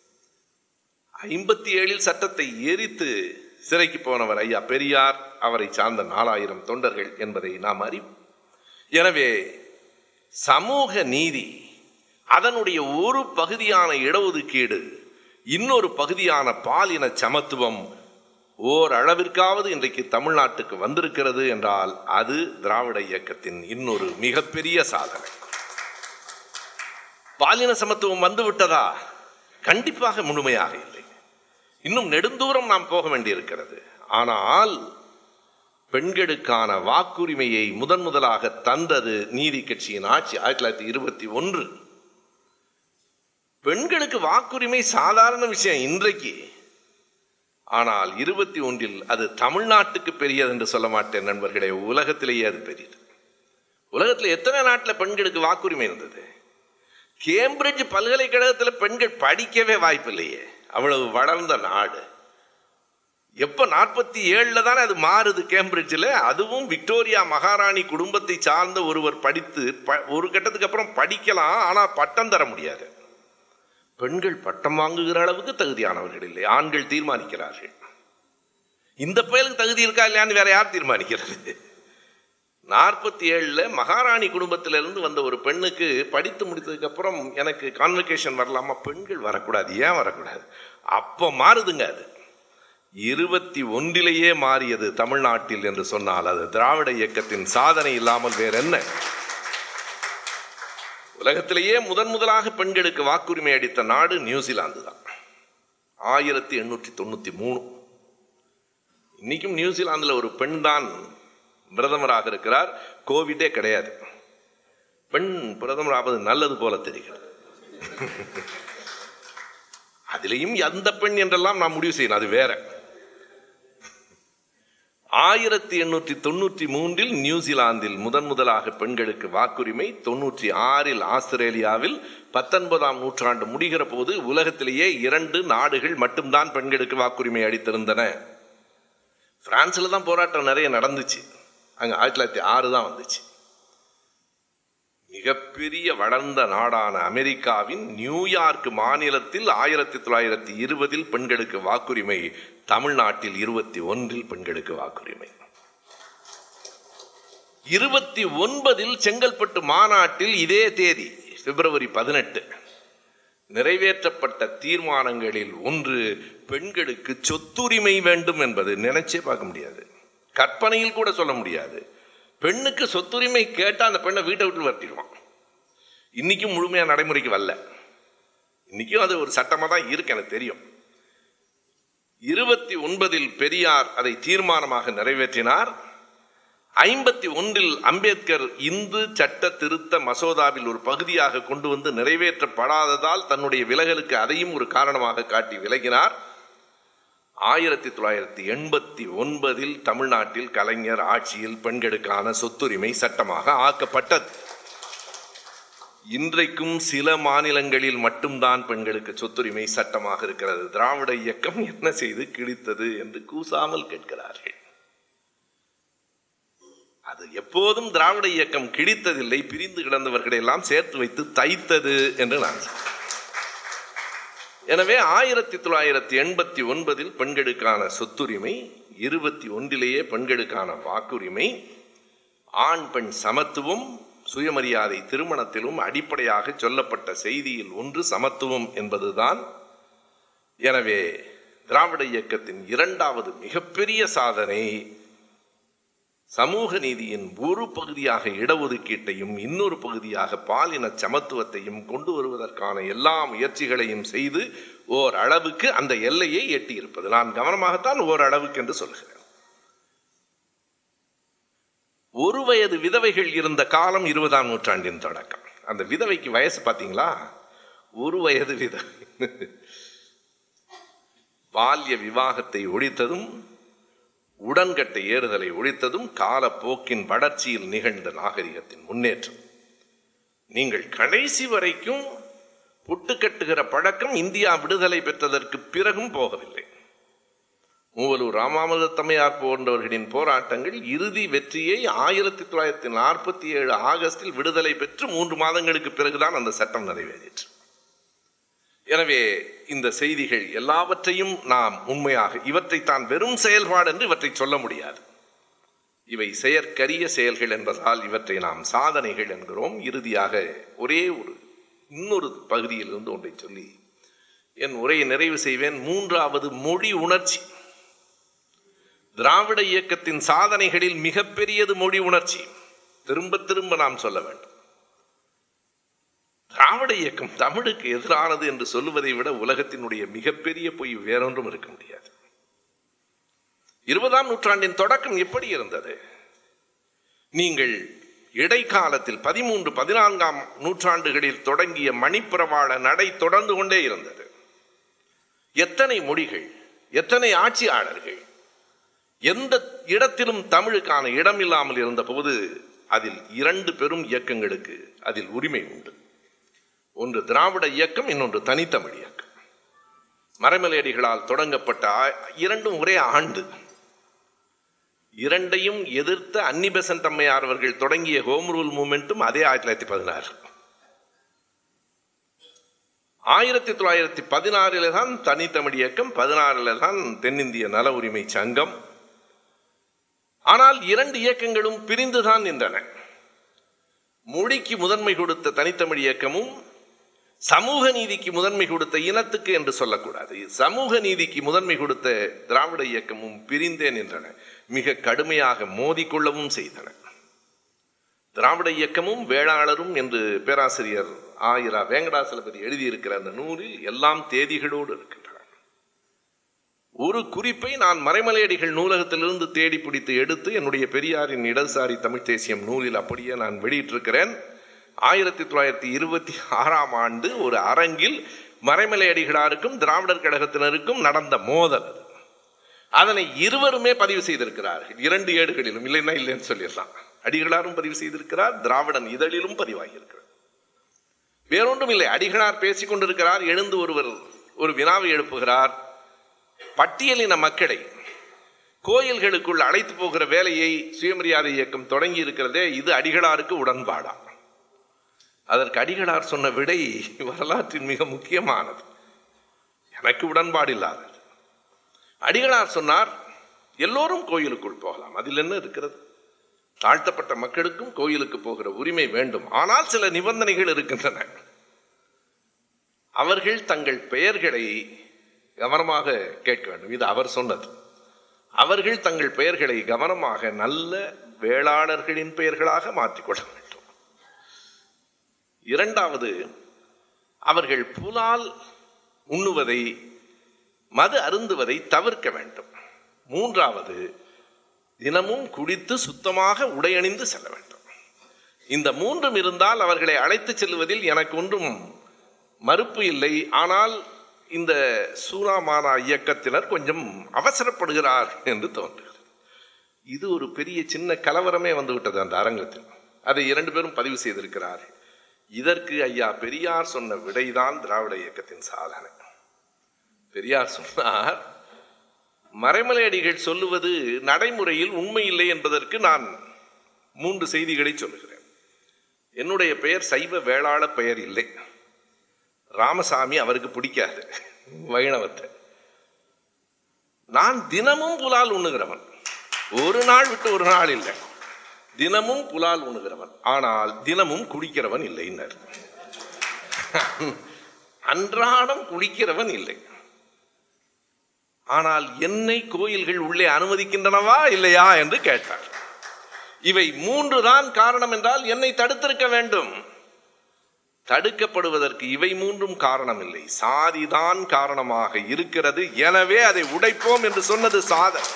57 சட்டத்தை எரித்து சிறைக்கு போனவர் ஐயா பெரியார், அவரை சார்ந்த 4000 தொண்டர்கள் என்பதை நாம் அறிவோம். எனவே சமூக நீதி, அதனுடைய ஒரு பகுதியான இடஒதுக்கீடு, இன்னொரு பகுதியான பாலின சமத்துவம் ஓரளவிற்காவது இன்றைக்கு தமிழ்நாட்டுக்கு வந்திருக்கிறது என்றால் அது திராவிட இயக்கத்தின் இன்னொரு மிகப்பெரிய சாதனை. பாலின சமத்துவம் வந்து விட்டதா? கண்டிப்பாக முழுமையாக இல்லை. இன்னும் நெடுந்தூரம் நாம் போக வேண்டியிருக்கிறது. ஆனால் பெண்களுக்கான வாக்குரிமையை முதலாக தந்தது நீதி கட்சியின் ஆட்சி 1921. பெண்களுக்கு வாக்குரிமை சாதாரண விஷயம் இன்றைக்கு. ஆனால் 21 அது தமிழ்நாட்டுக்கு பெரியது என்று சொல்ல மாட்டேன் நண்பர்களே, உலகத்திலேயே அது பெரியது. உலகத்தில் எத்தனை நாட்டில் பெண்களுக்கு வாக்குரிமை இருந்தது? கேம்பிரிட்ஜ் பல்கலைக்கழகத்தில் பெண்கள் படிக்கவே வாய்ப்பில்லையே, அவ்வளவு வளர்ந்த நாடு. எப்போ 47 தானே அது மாறுது கேம்பிரிட்ஜில். அதுவும் விக்டோரியா மகாராணி குடும்பத்தை சார்ந்த ஒருவர் படித்து ஒரு கட்டத்துக்கு அப்புறம் படிக்கலாம், ஆனால் பட்டம் தர முடியாது. பெண்கள் பட்டம் வாங்குகிற அளவுக்கு தகுதியானவர்கள் இல்லை, ஆண்கள் தீர்மானிக்கிறார்கள். இந்த பயலுக்கு தகுதி இருக்கா இல்லையான்னு வேற யார் தீர்மானிக்கிறது? 47 மகாராணி குடும்பத்திலிருந்து வந்த ஒரு பெண்ணுக்கு படித்து முடித்ததுக்கு அப்புறம் எனக்கு கான்வெகேஷன் வரலாமா? பெண்கள் வரக்கூடாது. ஏன் வரக்கூடாது? அப்போ மாறுதுங்க. அது 21 மாறியது தமிழ்நாட்டில் என்று சொன்னால் அது திராவிட இயக்கத்தின் சாதனை இல்லாமல் வேற என்ன? உலகத்திலேயே முதலாக பெண்களுக்கு வாக்குரிமை அளித்த நாடு நியூசிலாந்து தான், 1893. இன்னைக்கும் நியூசிலாந்துல ஒரு பெண் தான் பிரதமராக இருக்கிறார். கோவிடே கிடையாது. பெண் பிரதமராவது நல்லது போல தெரிகிறது. அதிலையும் எந்த பெண் என்றெல்லாம் நாம் முடிவு செய்யணும், அது வேற. 1893 நியூசிலாந்தில் முதலாக பெண்களுக்கு வாக்குரிமை, 96 ஆஸ்திரேலியாவில், 19ஆம் நூற்றாண்டு முடிகிற போது உலகத்திலேயே 2 நாடுகள் மட்டும்தான் பெண்களுக்கு வாக்குரிமை அளித்திருந்தன. பிரான்ஸ்ல தான் போராட்டம் நிறைய நடந்துச்சு, அங்க 1906 தான் வந்துச்சு. மிகப்பெரிய வளர்ந்த நாடான அமெரிக்காவின் நியூயார்க் மாநிலத்தில் 1920 பெண்களுக்கு வாக்குரிமை, தமிழ்நாட்டில் 21 பெண்களுக்கு வாக்குரிமை. 29 செங்கல்பட்டு மாநாட்டில் இதே தேதி பிப்ரவரி 18 நிறைவேற்றப்பட்ட தீர்மானங்களில் ஒன்று பெண்களுக்கு சொத்துரிமை வேண்டும் என்பது. நினைச்சே பார்க்க முடியாது, கற்பனையில் கூட சொல்ல முடியாது. பெண்ணுக்கு சொத்துரிமை கேட்டா அந்த பெண்ணை வீட்டை விட்டு வரட்டிடுவான். இன்னைக்கும் முழுமையா நடைமுறைக்கு வரல. இன்னைக்கும் அது ஒரு சட்டமா தான் இருக்கு, எனக்கு தெரியும். 29 பெரியார் அதை தீர்மானமாக நிறைவேற்றினார். 51 அம்பேத்கர் இந்து சட்ட திருத்த மசோதாவில் ஒரு பகுதியாக கொண்டு வந்து நிறைவேற்றப்படாததால் தன்னுடைய விலகலுக்கு அதையும் ஒரு காரணமாக காட்டி விலகினார். 1989 தமிழ்நாட்டில் கலைஞர் ஆட்சியில் பெண்களுக்கான சொத்துரிமை சட்டமாக ஆக்கப்பட்டது. இன்றைக்கும் சில மாநிலங்களில் மட்டும்தான் பெண்களுக்கு சொத்துரிமை சட்டமாக இருக்கிறது. திராவிட இயக்கம் என்ன செய்து கிழித்தது என்று கூசாமல் கேட்கிறார்கள். அது எப்போதும் திராவிட இயக்கம் கிழித்ததில்லை, பிரிந்து கிடந்தவர்களை எல்லாம் சேர்த்து வைத்து தைத்தது என்று நான் சொல்றேன். எனவே 1989 பெண்களுக்கான சொத்துரிமை, 21 பெண்களுக்கான வாக்குரிமை, ஆண் பெண் சமத்துவம், சுயமரியாதை திருமணத்திலும் அடிப்படையாக சொல்லப்பட்ட செய்தியில் ஒன்று சமத்துவம் என்பதுதான். எனவே திராவிட இயக்கத்தின் 2வது மிகப்பெரிய சாதனை சமூக நீதியின் ஒரு பகுதியாக இடஒதுக்கீட்டையும் இன்னொரு பகுதியாக பாலின சமத்துவத்தையும் கொண்டு வருவதற்கான எல்லா முயற்சிகளையும் செய்து ஓரளவுக்கு அந்த எல்லையை எட்டியிருப்பது. நான் கவனமாகத்தான் ஓரளவுக்கு என்று சொல்கிறேன். 1 வயது விதவைகள் இருந்த காலம் 20ஆம் நூற்றாண்டின் தொடக்கம். அந்த விதவைக்கு வயசு பார்த்தீங்களா? 1 வயது விதவை. பால்ய விவாகத்தை ஒழித்ததும் உடன்கட்டை ஏறுதலை ஒழித்ததும் காலப்போக்கின் வளர்ச்சியில் நிகழ்ந்த நாகரிகத்தின் முன்னேற்றம். நீங்கள் கடைசி வரைக்கும் புட்டு கட்டுகிற பழக்கம் இந்தியா விடுதலை பெற்றதற்கு பிறகும் போகவில்லை. மூவலூர் ராமாமிர்தத்தம்மையார் போன்றவர்களின் போராட்டங்கள் இறுதி வெற்றியை 1947 ஆகஸ்டில் விடுதலை பெற்று 3 மாதங்களுக்கு பிறகுதான் அந்த சட்டம் நிறைவேறிற்று. எனவே இந்த செய்திகள் எல்லாவற்றையும் நாம் உண்மையாக இவற்றை தான் வெறும் செயல்பாடு என்று இவற்றை சொல்ல முடியாது. இவை செயற்கரிய செயல்கள் என்பதால் இவற்றை நாம் சாதனைகள் என்கிறோம். இறுதியாக ஒரே இன்னொரு பகுதியிலிருந்து ஒன்றை சொல்லி என் உரையை நிறைவு செய்வேன். 3வது மொழி உணர்ச்சி. திராவிட இயக்கத்தின் சாதனைகளில் மிகப்பெரியது மொழி உணர்ச்சி. திரும்ப திரும்ப நாம் சொல்ல வேண்டும். திராவிட இயக்கம் தமிழுக்கு எதிரானது என்று சொல்லுவதை விட உலகத்தினுடைய மிகப்பெரிய பொய் வேறொன்றும் இருக்க முடியாது. 20ஆம் நூற்றாண்டின் தொடக்கம் எப்படி இருந்தது? நீங்கள் இடைக்காலத்தில் 13, 14ஆம் நூற்றாண்டுகளில் தொடங்கிய மணிப்பிரவாள நடை தொடர்ந்து கொண்டே இருந்தது. எத்தனை மொழிகள், எத்தனை ஆட்சியாளர்கள், எந்த இடத்திலும் தமிழுக்கான இடம் இல்லாமல் இருந்த போது அதில் 2 பெரும் இயக்கங்களுக்கு அதில் உரிமை உண்டு. ஒன்று திராவிட இயக்கம், இன்னொன்று தனித்தமிழ் இயக்கம். மறைமலையடிகளால் தொடங்கப்பட்ட 2ம் ஒரே ஆண்டு. 2ஐயும் எதிர்த்த அன்னி பெசன்ட் அம்மையார் அவர்கள் தொடங்கிய ஹோம் ரூல் மூவ்மெண்ட்டும் அதே 1916. 1916 தான் தனித்தமிழ் இயக்கம், 16 தான் தென்னிந்திய நல உரிமை சங்கம். ஆனால் 2 இயக்கங்களும் பிரிந்துதான் நின்றன. மொழிக்கு முதன்மை கொடுத்த தனித்தமிழ் இயக்கமும் சமூக நீதிக்கு முதன்மை கொடுத்த இனத்துக்கு என்று சொல்லக்கூடாது, சமூக நீதிக்கு முதன்மை கொடுத்த திராவிட இயக்கமும் பிரிந்தே நின்றன. மிக கடுமையாக மோதிக்கொள்ளவும் செய்தன. திராவிட இயக்கமும் வேளாளரும் என்று பேராசிரியர் ஆயிரா வேங்கடாசலபதி எழுதியிருக்கிற அந்த நூலில் எல்லாம் தேதிகளோடு இருக்கின்றன. ஒரு குறிப்பை நான் மறைமலையடிகள் நூலகத்திலிருந்து தேடி பிடித்து எடுத்து என்னுடைய பெரியாரின் இடதுசாரி தமிழ் தேசியம் நூலில் அப்படியே நான் வெளியிட்டிருக்கிறேன். 1926ஆம் ஆண்டு ஒரு அரங்கில் மறைமலையடிகளாருக்கும் திராவிடர் கழகத்தினருக்கும் நடந்த மோதல். அதனை இருவருமே பதிவு செய்திருக்கிறார்கள், 2 ஏடுகளிலும். இல்லைன்னா இல்லைன்னு சொல்லிடலாம். அடிகளாரும் பதிவு செய்திருக்கிறார், திராவிடன் இதழிலும் பதிவாகியிருக்கிறார். வேறொன்றும் இல்லை. அடிகளார் பேசிக் கொண்டிருக்கிறார். எழுந்து ஒருவர் ஒரு வினாவை எழுப்புகிறார். பட்டியலின மக்களை கோயில்களுக்குள் அழைத்து போகிற வேலையை சுயமரியாதை இயக்கம் தொடங்கி இருக்கிறதே, இது அடிகளாருக்கு உடன்பாடா? அதற்கு அடிகளார் சொன்ன விடை வரலாற்றின் மிக முக்கியமானது, எனக்கு உடன்பாடு இல்லாதது. அடிகளார் சொன்னார், எல்லோரும் கோயிலுக்குள் போகலாம், அதில் என்ன இருக்கிறது? தாழ்த்தப்பட்ட மக்களுக்கும் கோயிலுக்கு போகிற உரிமை வேண்டும். ஆனால் சில நிபந்தனைகள் இருக்கின்றன. அவர்கள் தங்கள் பெயர்களை கவனமாக கேட்க வேண்டும். இது அவர் சொன்னது. அவர்கள் தங்கள் பெயர்களை கவனமாக நல்ல வேளாளர்களின் பெயர்களாக மாற்றிக்கொள்ள வேண்டும். 2வது, அவர்கள் புலால் உண்ணுவதை, மது அருந்துவதை தவிர்க்க வேண்டும். 3வது, தினமும் குடித்து சுத்தமாக உடையணிந்து செல்ல வேண்டும். இந்த 3ம் இருந்தால் அவர்களை அழைத்து செல்வதில் எனக்கு ஒன்றும் மறுப்பு இல்லை. ஆனால் இந்த சூனாமானா இயக்கத்தினர் கொஞ்சம் அவசரப்படுகிறார் என்று தோன்றுகிறது. இது ஒரு பெரிய சின்ன கலவரமே வந்துவிட்டது அந்த அரங்கத்தில். அதை 2 பேரும் பதிவு செய்திருக்கிறார்கள். இதற்கு ஐயா பெரியார் சொன்ன விடைதான் திராவிட இயக்கத்தின் சாதனை. பெரியார் சொன்னார், மறைமலையடிகள் சொல்லுவது நடைமுறையில் உண்மை இல்லை என்பதற்கு நான் 3 செய்திகளை சொல்லுகிறேன். என்னுடைய பெயர் சைவ வேளாள பெயர் இல்லை. ராமசாமி அவருக்கு பிடிக்காது வைணவத்தை. நான் தினமும் புலால் உண்ணுகிறவன், ஒரு நாள் விட்டு ஒரு நாள் இல்லை. தினமும் புலால் உண்ணுகிறவன், ஆனால் தினமும் குடிக்கிறவன் இல்லை. அன்றாடம் குடிக்கிறவன் இல்லை. ஆனால் என்னை கோயில்கள் உள்ளே அனுமதிக்கின்றனவா இல்லையா என்று கேட்டார். இவை 3 தான் காரணம் என்றால் என்னை தடுத்திருக்க வேண்டும். தடுக்கப்படுவதற்கு இவை 3ம் காரணம் இல்லை, சாதிதான் காரணமாக இருக்கிறது. எனவே அதை உடைப்போம் என்று சொன்னது சாதனை.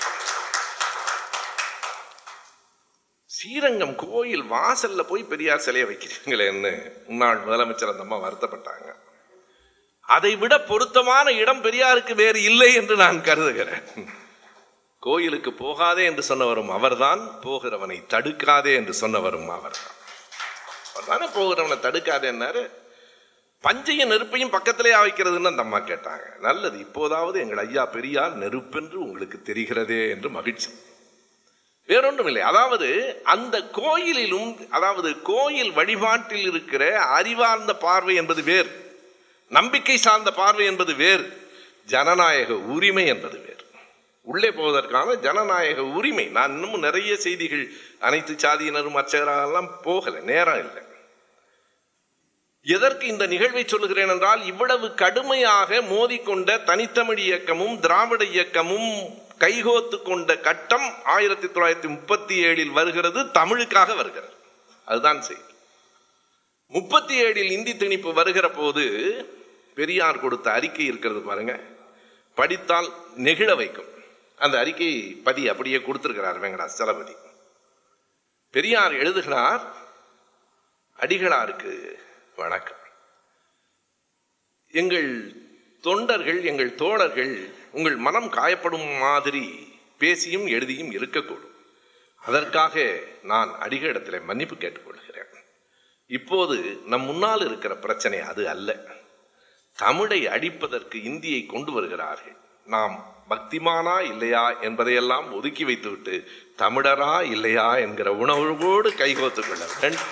ஸ்ரீரங்கம் கோயில் வாசல்ல போய் பெரியார் சிலையை வைக்கிறீங்களேன்னு முன்னாள் முதலமைச்சர் அந்த அம்மா வருத்தப்பட்டாங்க. அதை விட பொருத்தமான இடம் பெரியாருக்கு வேறு இல்லை என்று நான் கருதுகிறேன். கோயிலுக்கு போகாதே என்று சொன்னவரும் அவர்தான், போகிறவனை தடுக்காதே என்று சொன்னவரும் அவர்தான். அவர்தானே போகிறவனை தடுக்காதேன்னாரு. பஞ்சையும் நெருப்பையும் பக்கத்திலே வைக்கிறதுன்னு அந்த அம்மா கேட்டாங்க. நல்லது, இப்போதாவது எங்கள் ஐயா பெரியார் நெருப்பென்று உங்களுக்கு தெரிகிறதே என்று மகிழ்ச்சி. வேறொன்றும் இல்லை. அதாவது அந்த கோயிலிலும், அதாவது கோயில் வழிபாட்டில் இருக்கிற அறிவார்ந்த பார்வை என்பது வேறு, நம்பிக்கை சார்ந்த பார்வை என்பது வேறு, ஜனநாயக உரிமை என்பது வேறு. உள்ளே போவதற்கான ஜனநாயக உரிமை. நான் இன்னமும் நிறைய செய்திகள் அனைத்து சாதியினரும் அர்ச்சகரெல்லாம் போகல, நேரம் இல்லை. எதற்கு இந்த நிகழ்வை சொல்லுகிறேன் என்றால், இவ்வளவு கடுமையாக மோதிக்கொண்ட தனித்தமிழ் இயக்கமும் திராவிட இயக்கமும் கைகோத்து கொண்ட கட்டம் 1937 வருகிறது, தமிழுக்காக வருகிறது. அதுதான் செய்தி. 37 இந்தி திணிப்பு வருகிற போது பெரியார் கொடுத்த அறிக்கை இருக்கிறது பாருங்க, படித்தால் நெகிழ வைக்கும். அந்த அறிக்கை பதி அப்படியே கொடுத்திருக்கிறார் வெங்கடாச்சலபதி. பெரியார் எழுதுகிறார், அடிகளாருக்கு வணக்கம். எங்கள் தொண்டர்கள், எங்கள் தோழர்கள் உங்கள் மனம் காயப்படும் மாதிரி பேசியும் எழுதியும் இருக்கக்கூடும். அதற்காக நான் அடிகளிடத்தில் மன்னிப்பு கேட்டுக்கொள்கிறேன். இப்போது நம் முன்னால் இருக்கிற பிரச்சனை அது அல்ல. தமிழை அடிப்பதற்கு இந்தியை கொண்டு வருகிறார்கள். நாம் பக்திமானா இல்லையா என்பதையெல்லாம் ஒதுக்கி வைத்துவிட்டு தமிழரா இல்லையா என்கிற உணர்வோடு கைகோத்துக் கொள்ள வேண்டும்.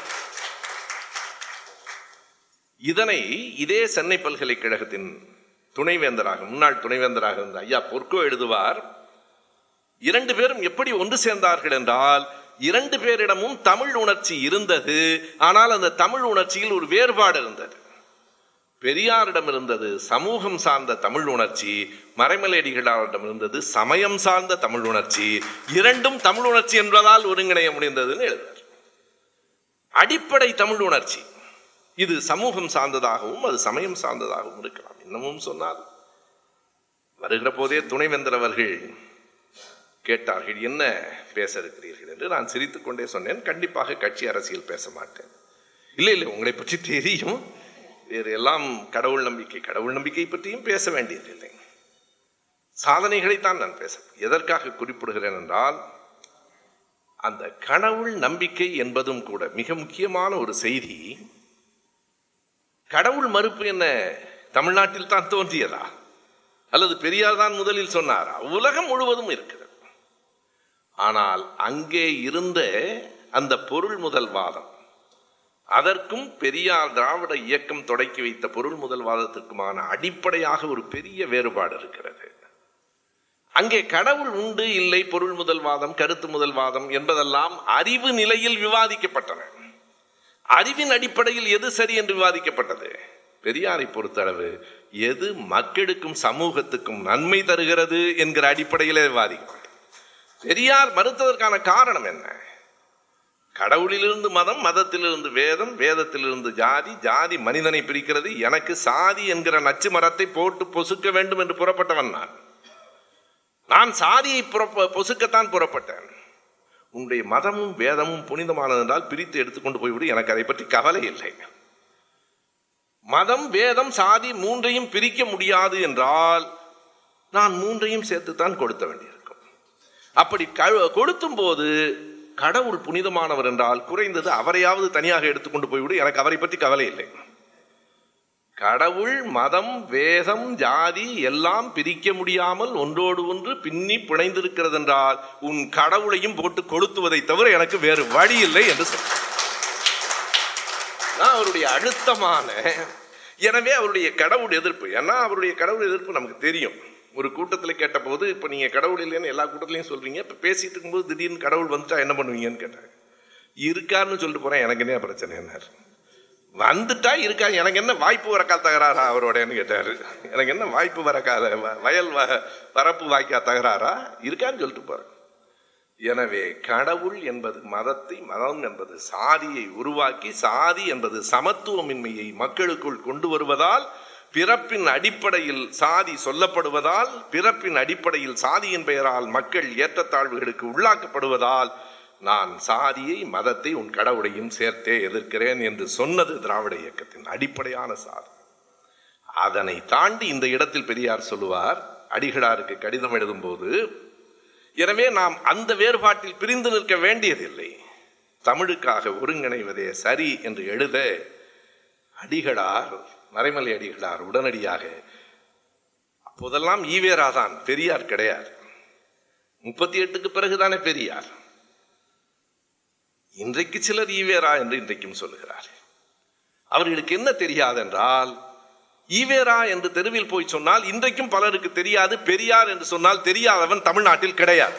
இதனை இதே சென்னை பல்கலைக்கழகத்தின் துணைவேந்தராக, முன்னாள் துணைவேந்தராக இருந்த ஐயா பொற்கோ எழுதுவார். 2 பேரும் எப்படி ஒன்று சேர்ந்தார்கள் என்றால், 2 பேரிடமும் தமிழ் உணர்ச்சி இருந்தது. ஆனால் அந்த தமிழ் உணர்ச்சியில் ஒரு வேறுபாடு இருந்தது. பெரியாரிடம் இருந்தது சமூகம் சார்ந்த தமிழ் உணர்ச்சி, மறைமலையடிகளாரிடம் இருந்தது சமயம் சார்ந்த தமிழ் உணர்ச்சி. இரண்டும் தமிழ் உணர்ச்சி என்பதால் ஒருங்கிணைய முடிந்ததுன்னு எழுதுவார். அடிப்படை தமிழ் உணர்ச்சி இது சமூகம் சார்ந்ததாகவும் அது சமயம் சார்ந்ததாகவும் இருக்கலாம். இன்னமும் சொன்னால், வருகிற போதே துணைவேந்தர் அவர்கள் கேட்டார்கள், என்ன பேச இருக்கிறீர்கள் என்று. நான் சிரித்துக் கொண்டே சொன்னேன், கண்டிப்பாக கட்சி அரசியல் பேச மாட்டேன். இல்லை இல்லை, உங்களை பற்றி தெரியும், வேறு எல்லாம் கடவுள் நம்பிக்கை, கடவுள் நம்பிக்கை பற்றியும் பேச வேண்டியதில்லை, சாதனைகளைத்தான் நான் பேச. எதற்காக குறிப்பிடுகிறேன் என்றால், அந்த கடவுள் நம்பிக்கை என்பதும் கூட மிக முக்கியமான ஒரு செய்தி. கடவுள் மறுப்பு என்ன தமிழ்நாட்டில் தான் தோன்றியதா அல்லது பெரியார் தான் முதலில் சொன்னாரா? உலகம் முழுவதும் இருக்கிறது. ஆனால் அங்கே இருந்த அந்த பொருள் முதல் வாதம், அதற்கும் பெரியார் திராவிட இயக்கம் தொடக்கி வைத்த பொருள் முதல் வாதத்திற்குமான அடிப்படையாக ஒரு பெரிய வேறுபாடு இருக்கிறது. அங்கே கடவுள் உண்டு இல்லை, பொருள் முதல் வாதம், கருத்து முதல் வாதம் என்பதெல்லாம் அறிவு நிலையில் விவாதிக்கப்பட்டன. அறிவின் அடிப்படையில் எது சரி என்று விவாதிக்கப்பட்டது. பெரியாரை பொறுத்தளவு எது மக்களுக்கும் சமூகத்துக்கும் நன்மை தருகிறது என்கிற அடிப்படையிலே விவாதிக்கப்பட்டது. பெரியார் மறுத்ததற்கான காரணம் என்ன? கடவுளிலிருந்து மதம், மதத்திலிருந்து வேதம், வேதத்திலிருந்து ஜாதி, ஜாதி மனிதனை பிரிக்கிறது, எனக்கு சாதி என்கிற நச்சு மரத்தை போட்டு பொசுக்க வேண்டும் என்று புறப்பட்டவன் நான் சாதியை பொசுக்கத்தான் புறப்பட்டேன். உன்னுடைய மதமும் வேதமும் புனிதமானது என்றால் பிரித்து எடுத்துக்கொண்டு போய்விடு, எனக்கு அதை பற்றி கவலை இல்லை. மதம், வேதம், சாதி மூன்றையும் பிரிக்க முடியாது என்றால் நான் மூன்றையும் சேர்த்துத்தான் கொடுத்த வேண்டியிருக்கும். அப்படி கொடுத்தும் போது கடவுள் புனிதமானவர் என்றால் குறைந்தது அவரையாவது தனியாக எடுத்துக்கொண்டு போய்விடு, எனக்கு அவரை பற்றி கவலை இல்லை. கடவுள், மதம், வேதம், ஜாதி எல்லாம் பிரிக்க முடியாமல் ஒன்றோடு ஒன்று பின்னி பிணைந்திருக்கிறது என்றால் உன் கடவுளையும் போட்டு கொளுத்துவதை தவிர எனக்கு வேறு வழி இல்லை என்று சொன்னார். அவருடைய அழுத்தமான, எனவே அவருடைய கடவுள் எதிர்ப்பு, ஏன்னா அவருடைய கடவுள் எதிர்ப்பு நமக்கு தெரியும். ஒரு கூட்டத்தில் கேட்ட போது, இப்ப நீங்க கடவுள் இல்லைன்னு எல்லா கூட்டத்திலையும் சொல்றீங்க, இப்ப பேசிட்டு இருக்கும்போது திடீர்னு கடவுள் வந்துட்டா என்ன பண்ணுவீங்கன்னு கேட்டாங்க. இருக்காருன்னு சொல்லிட்டு போறேன், எனக்கு என்ன பிரச்சனை என்ன, வந்துட்டா இருக்கா, எனக்கு என்ன வாய்ப்பு வரக்கா தகராறா அவரோடன்னு கேட்டாரு. எனக்கு என்ன வாய்ப்பு வரக்காத, வயல் வரப்பு வாய்க்கா தகராறா, இருக்கான்னு சொல்லிட்டு போறேன். எனவே கடவுள் என்பது மதத்தை, மதம் என்பது சாதியை உருவாக்கி, சாதி என்பது சமத்துவமின்மையை மக்களுக்குள் கொண்டு வருவதால், பிறப்பின் அடிப்படையில் சாதி சொல்லப்படுவதால், பிறப்பின் அடிப்படையில் சாதியின் பெயரால் மக்கள் ஏற்றத்தாழ்வுகளுக்கு உள்ளாக்கப்படுவதால் நான் சாதியை, மதத்தை, உன் கடவுளையும் சேர்த்தே எதிர்க்கிறேன் என்று சொன்னது திராவிட இயக்கத்தின் அடிப்படையான சாதனை. அதனை தாண்டி இந்த இடத்தில் பெரியார் சொல்லுவார், அடிகளாருக்கு கடிதம் எழுதும் போது, எனவே நாம் அந்த வேறுபாட்டில் பிரிந்து நிற்க வேண்டியதில்லை, தமிழுக்காக ஒருங்கிணைவதே சரி என்று எழுத அடிகளார், மறைமலை அடிகளார் உடனடியாக, அப்போதெல்லாம் ஈவேராதான், பெரியார் கிடையாது, 38க்கு பிறகுதானே பெரியார். இன்றைக்கு சிலர் ஈவேரா என்று இன்றைக்கும் சொல்லுகிறார். அவர்களுக்கு என்ன தெரியாதென்றால், ஈவேரா என்று தெருவில் போய் சொன்னால் இன்றைக்கும் பலருக்கு தெரியாது, பெரியார் என்று சொன்னால் தெரியாதவன் தமிழ்நாட்டில் கிடையாது.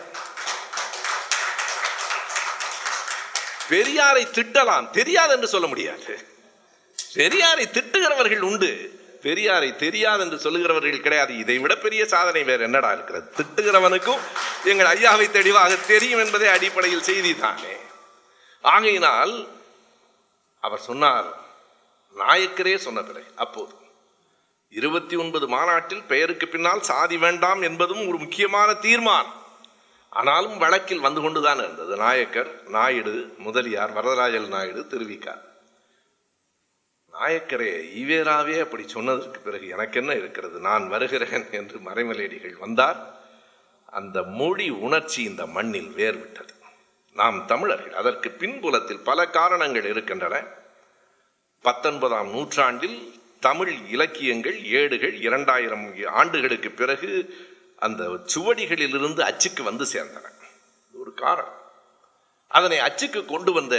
பெரியாரை திட்டலாம், தெரியாது என்று சொல்ல முடியாது. பெரியாரை திட்டுகிறவர்கள் உண்டு, பெரியாரை தெரியாது என்று சொல்லுகிறவர்கள் கிடையாது. இதை விட பெரிய சாதனை வேற என்னடா இருக்கிறது? திட்டுகிறவனுக்கும் எங்கள் ஐயாவை தெளிவாக தெரியும் என்பதே அடிப்படையில் செய்தி தானே. ஆகையினால் அவர் சொன்னார், நாயக்கரே சொன்ன பிறகு, அப்போது 29 மாநாட்டில் பெயருக்கு பின்னால் சாதி வேண்டாம் என்பதும் ஒரு முக்கியமான தீர்மானம். ஆனாலும் வழக்கில் வந்து கொண்டுதான் இருந்தது. நாயக்கர், நாயுடு, முதலியார், வரதராஜல் நாயுடு, திருவிக்கார். நாயக்கரே, ஈவேராவே அப்படி சொன்னதற்கு பிறகு எனக்கு என்ன இருக்கிறது, நான் வருகிறேன் என்று மறைமலையடிகள் வந்தார். அந்த மொழி உணர்ச்சி இந்த மண்ணில் வேர்விட்டது. நாம் தமிழர்கள், அதற்கு பின்புலத்தில் பல காரணங்கள் இருக்கின்றன. 19ஆம் நூற்றாண்டில் தமிழ் இலக்கியங்கள், ஏடுகள் 2000 ஆண்டுகளுக்கு பிறகு அந்த சுவடிகளிலிருந்து அச்சுக்கு வந்து சேர்ந்தன. ஒரு காரணம். அதனை அச்சுக்கு கொண்டு வந்த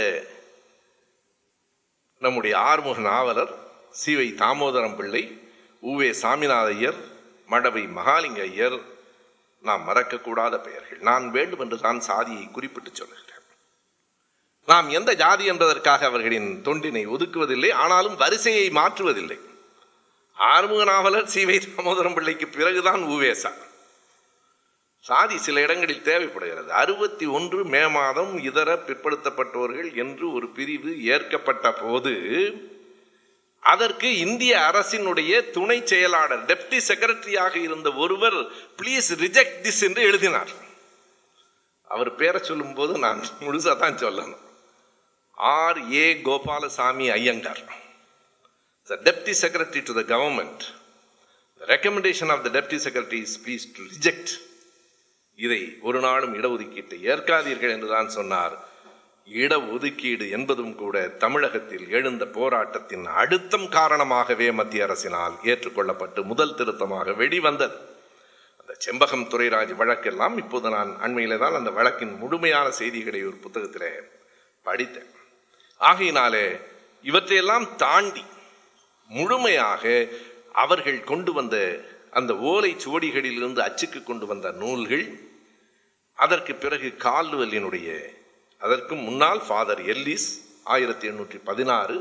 நம்முடைய ஆறுமுக நாவலர் சி.வை. தாமோதரம் பிள்ளை, உ.வே. சாமிநாத ஐயர், மடவை மகாலிங்க ஐயர், நாம் மறக்கக்கூடாத பெயர்கள். நான் வேண்டும் என்று தான் சாதியை குறிப்பிட்டு சொல்லுகிறேன். நாம் எந்த ஜாதி என்பதற்காக அவர்களின் தொண்டினை ஒதுக்குவதில்லை, ஆனாலும் வரிசையை மாற்றுவதில்லை. ஆறுமுக நாவலர் சி.வை. தாமோதரம் பிள்ளைக்கு பிறகுதான் உவேசா. சாதி சில இடங்களில் தேவைப்படுகிறது. 61 மே மாதம் இதர பிற்படுத்தப்பட்டோர்கள் என்று ஒரு பிரிவு ஏற்கப்பட்ட போது அதற்கு இந்திய அரசினுடைய துணை செயலாளர், டெப்டி செக்ரட்டரியாக இருந்த ஒருவர், பிளீஸ் ரிஜெக்ட் திஸ் என்று எழுதினார். அவர் பேரை சொல்லும் போது நான் முழுசா தான் சொல்லணும். R.A. Gopalaswamy Iyengar, the deputy secretary to the government. The recommendation of the deputy secretary is please to reject. இதை ஒரு நாளும் இடஒதுக்கீட்டை ஏற்காதீர்கள் என்றுதான் சொன்னார். இடஒதுக்கீடு என்பதும் கூட தமிழகத்தில் எழுந்த போராட்டத்தின் அழுத்தம் காரணமாகவே மத்திய அரசினால் ஏற்றுக்கொள்ளப்பட்டு முதல் திருத்தமாக வெளிவந்தது. அந்த செம்பகம் துரைராஜ் வழக்கெல்லாம் இப்போது நான் அண்மையில தான் அந்த வழக்கின் முழுமையான செய்திகளை ஒரு புத்தகத்திலே படித்தேன். ஆகையினாலே இவற்றையெல்லாம் தாண்டி முழுமையாக அவர்கள் கொண்டு வந்த அந்த ஓலை சுவடிகளில் இருந்து அச்சுக்கு கொண்டு வந்த நூல்கள், அதற்கு பிறகு கால்டுவெல்லினுடைய, அதற்கு முன்னால் ஃபாதர் எல்லிஸ் 1816,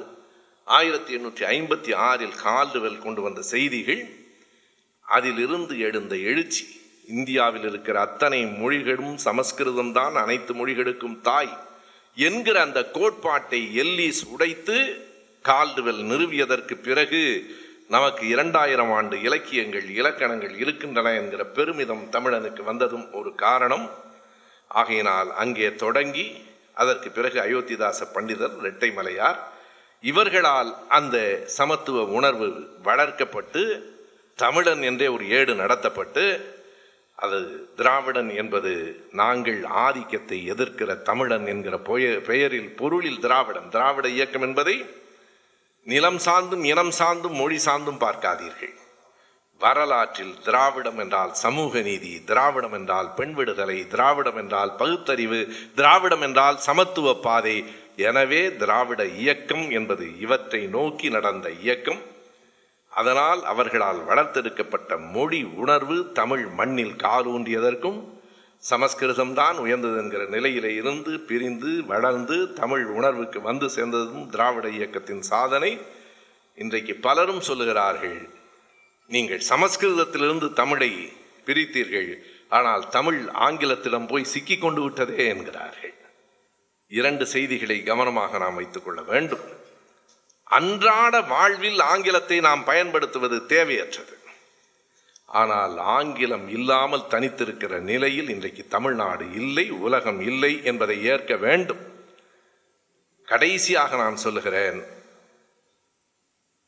1856 கால்டுவெல் கொண்டு வந்த செய்திகள், அதிலிருந்து எழுந்த எழுச்சி, இந்தியாவில் இருக்கிற அத்தனை மொழிகளும் சமஸ்கிருதம் தான் அனைத்து மொழிகளுக்கும் தாய் என்கிற அந்த கோட்பாட்டை எல்லிஸ் உடைத்து கால்டுவெல் நிறுவியதற்கு பிறகு நமக்கு 2000 ஆண்டு இலக்கியங்கள், இலக்கணங்கள் இருக்கின்றன என்கிற பெருமிதம் தமிழனுக்கு வந்ததும் ஒரு காரணம். ஆகையினால் அங்கே தொடங்கி அதற்கு பிறகு அயோத்திதாச பண்டிதர், இரட்டை மலையார், இவர்களால் அந்த சமத்துவ உணர்வு வளர்க்கப்பட்டு தமிழன் என்றே ஒரு ஏடு நடத்தப்பட்டு, அது திராவிடன் என்பது நாங்கள் ஆதிக்கத்தை எதிர்க்கிற தமிழன் என்கிற பெயரில், பொருளில் திராவிடன், திராவிட இயக்கம் என்பதை நிலம் சார்ந்தும் இனம் சார்ந்தும் மொழி சார்ந்தும் பார்க்காதீர்கள். வரலாற்றில் திராவிடம் என்றால் சமூக நீதி, திராவிடம் என்றால் பெண் விடுதலை, திராவிடம் என்றால் பகுத்தறிவு, திராவிடம் என்றால் சமத்துவ பாதை. எனவே திராவிட இயக்கம் என்பது இவற்றை நோக்கி நடந்த இயக்கம். அதனால் அவர்களால் வளர்த்தெடுக்கப்பட்ட மொழி உணர்வு தமிழ் மண்ணில் காலூன்றியதற்கும், சமஸ்கிருதம்தான் உயர்ந்தது என்கிற நிலையிலே இருந்து பிரிந்து வளர்ந்து தமிழ் உணர்வுக்கு வந்து சேர்ந்ததும் திராவிட இயக்கத்தின் சாதனை. இன்றைக்கு பலரும் சொல்லுகிறார்கள், நீங்கள் சமஸ்கிருதத்திலிருந்து தமிழை பிரித்தீர்கள், ஆனால் தமிழ் ஆங்கிலத்திடம் போய் சிக்கி கொண்டு விட்டதே என்கிறார்கள். 2 செய்திகளை கவனமாக நாம் வைத்துக் கொள்ள வேண்டும். அன்றாட வாழ்வில் ஆங்கிலத்தை நாம் பயன்படுத்துவது தேவையற்றது. ஆனால் ஆங்கிலம் இல்லாமல் தனித்திருக்கிற நிலையில் இன்றைக்கு தமிழ்நாடு இல்லை, உலகம் இல்லை என்பதை ஏற்க வேண்டும். கடைசியாக நான் சொல்லுகிறேன்,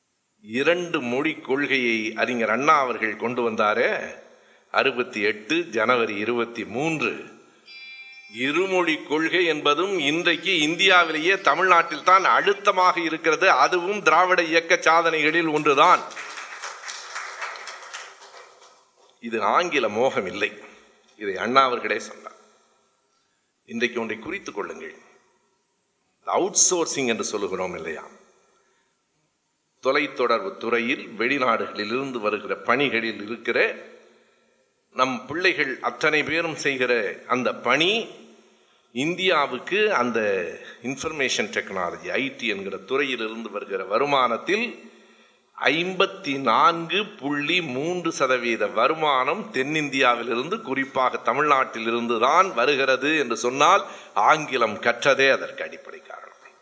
2 மொழி கொள்கையை அறிஞர் அண்ணா அவர்கள் கொண்டு வந்தாரே 68 ஜனவரி 23. இருமொழி கொள்கை என்பதும் இன்றைக்கு இந்தியாவிலேயே தமிழ்நாட்டில் தான் அழுத்தமாக இருக்கிறது. அதுவும் திராவிட இயக்க சாதனைகளில் ஒன்றுதான். இது ஆங்கில மோகம் இல்லை, இதை அண்ணா அவர்களே சொன்னார். இன்றைக்கு ஒன்றை குறித்துக் கொள்ளுங்கள். அவுட் சோர்சிங் என்று சொல்லுகிறோம் இல்லையா, தொலைத்தொடர்பு துறையில் வெளிநாடுகளில் இருந்து வருகிற பணிகளில் இருக்கிற நம் பிள்ளைகள் அத்தனை பேரும் செய்கிற அந்த பணி இந்தியாவுக்கு அந்த இன்ஃபர்மேஷன் டெக்னாலஜி ஐடி என்கிற துறையில் இருந்து வருகிற வருமானத்தில் 54.3% வருமானம் தென்னிந்தியாவிலிருந்து, குறிப்பாக தமிழ்நாட்டில் இருந்து தான் வருகிறது என்று சொன்னால் ஆங்கிலம் கற்றதே அதற்கு அடிப்படை காரணம்.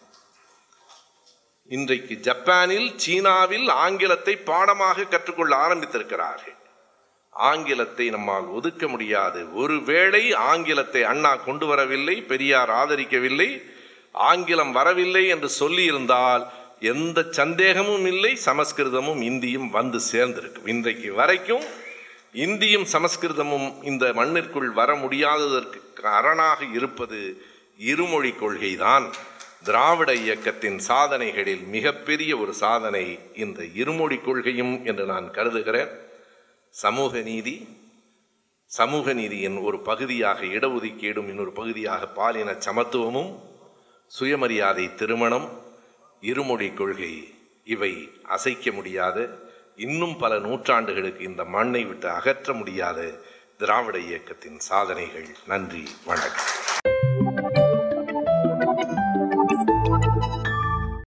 இன்றைக்கு ஜப்பானில், சீனாவில் ஆங்கிலத்தை பாடமாக கற்றுக்கொள்ள ஆரம்பித்திருக்கிறார்கள். ஆங்கிலத்தை நம்மால் ஒதுக்க முடியாது. ஒருவேளை ஆங்கிலத்தை அண்ணா கொண்டு வரவில்லை, பெரியார் ஆதரிக்கவில்லை, ஆங்கிலம் வரவில்லை என்று சொல்லி இருந்தால் எந்த சந்தேகமும் இல்லை, சமஸ்கிருதமும் இந்தியும் வந்து சேர்ந்திருக்கும். இன்றைக்கு வரைக்கும் இந்தியும் சமஸ்கிருதமும் இந்த மண்ணிற்குள் வர முடியாததற்கு அரணாக இருப்பது இருமொழி கொள்கைதான். திராவிட இயக்கத்தின் சாதனைகளில் மிகப்பெரிய ஒரு சாதனை இந்த இருமொழி கொள்கையும் என்று நான் கருதுகிறேன். சமூக நீதியின் ஒரு பகுதியாக இடஒதுக்கீடும், இன்னொரு பகுதியாக பாலின சமத்துவமும், சுயமரியாதை திருமணம், இருமொழி கொள்கை, இவை அசைக்க முடியாத, இன்னும் பல நூற்றாண்டுகளுக்கு இந்த மண்ணை விட்டு அகற்ற முடியாத திராவிட இயக்கத்தின் சாதனைகள். நன்றி, வணக்கம்.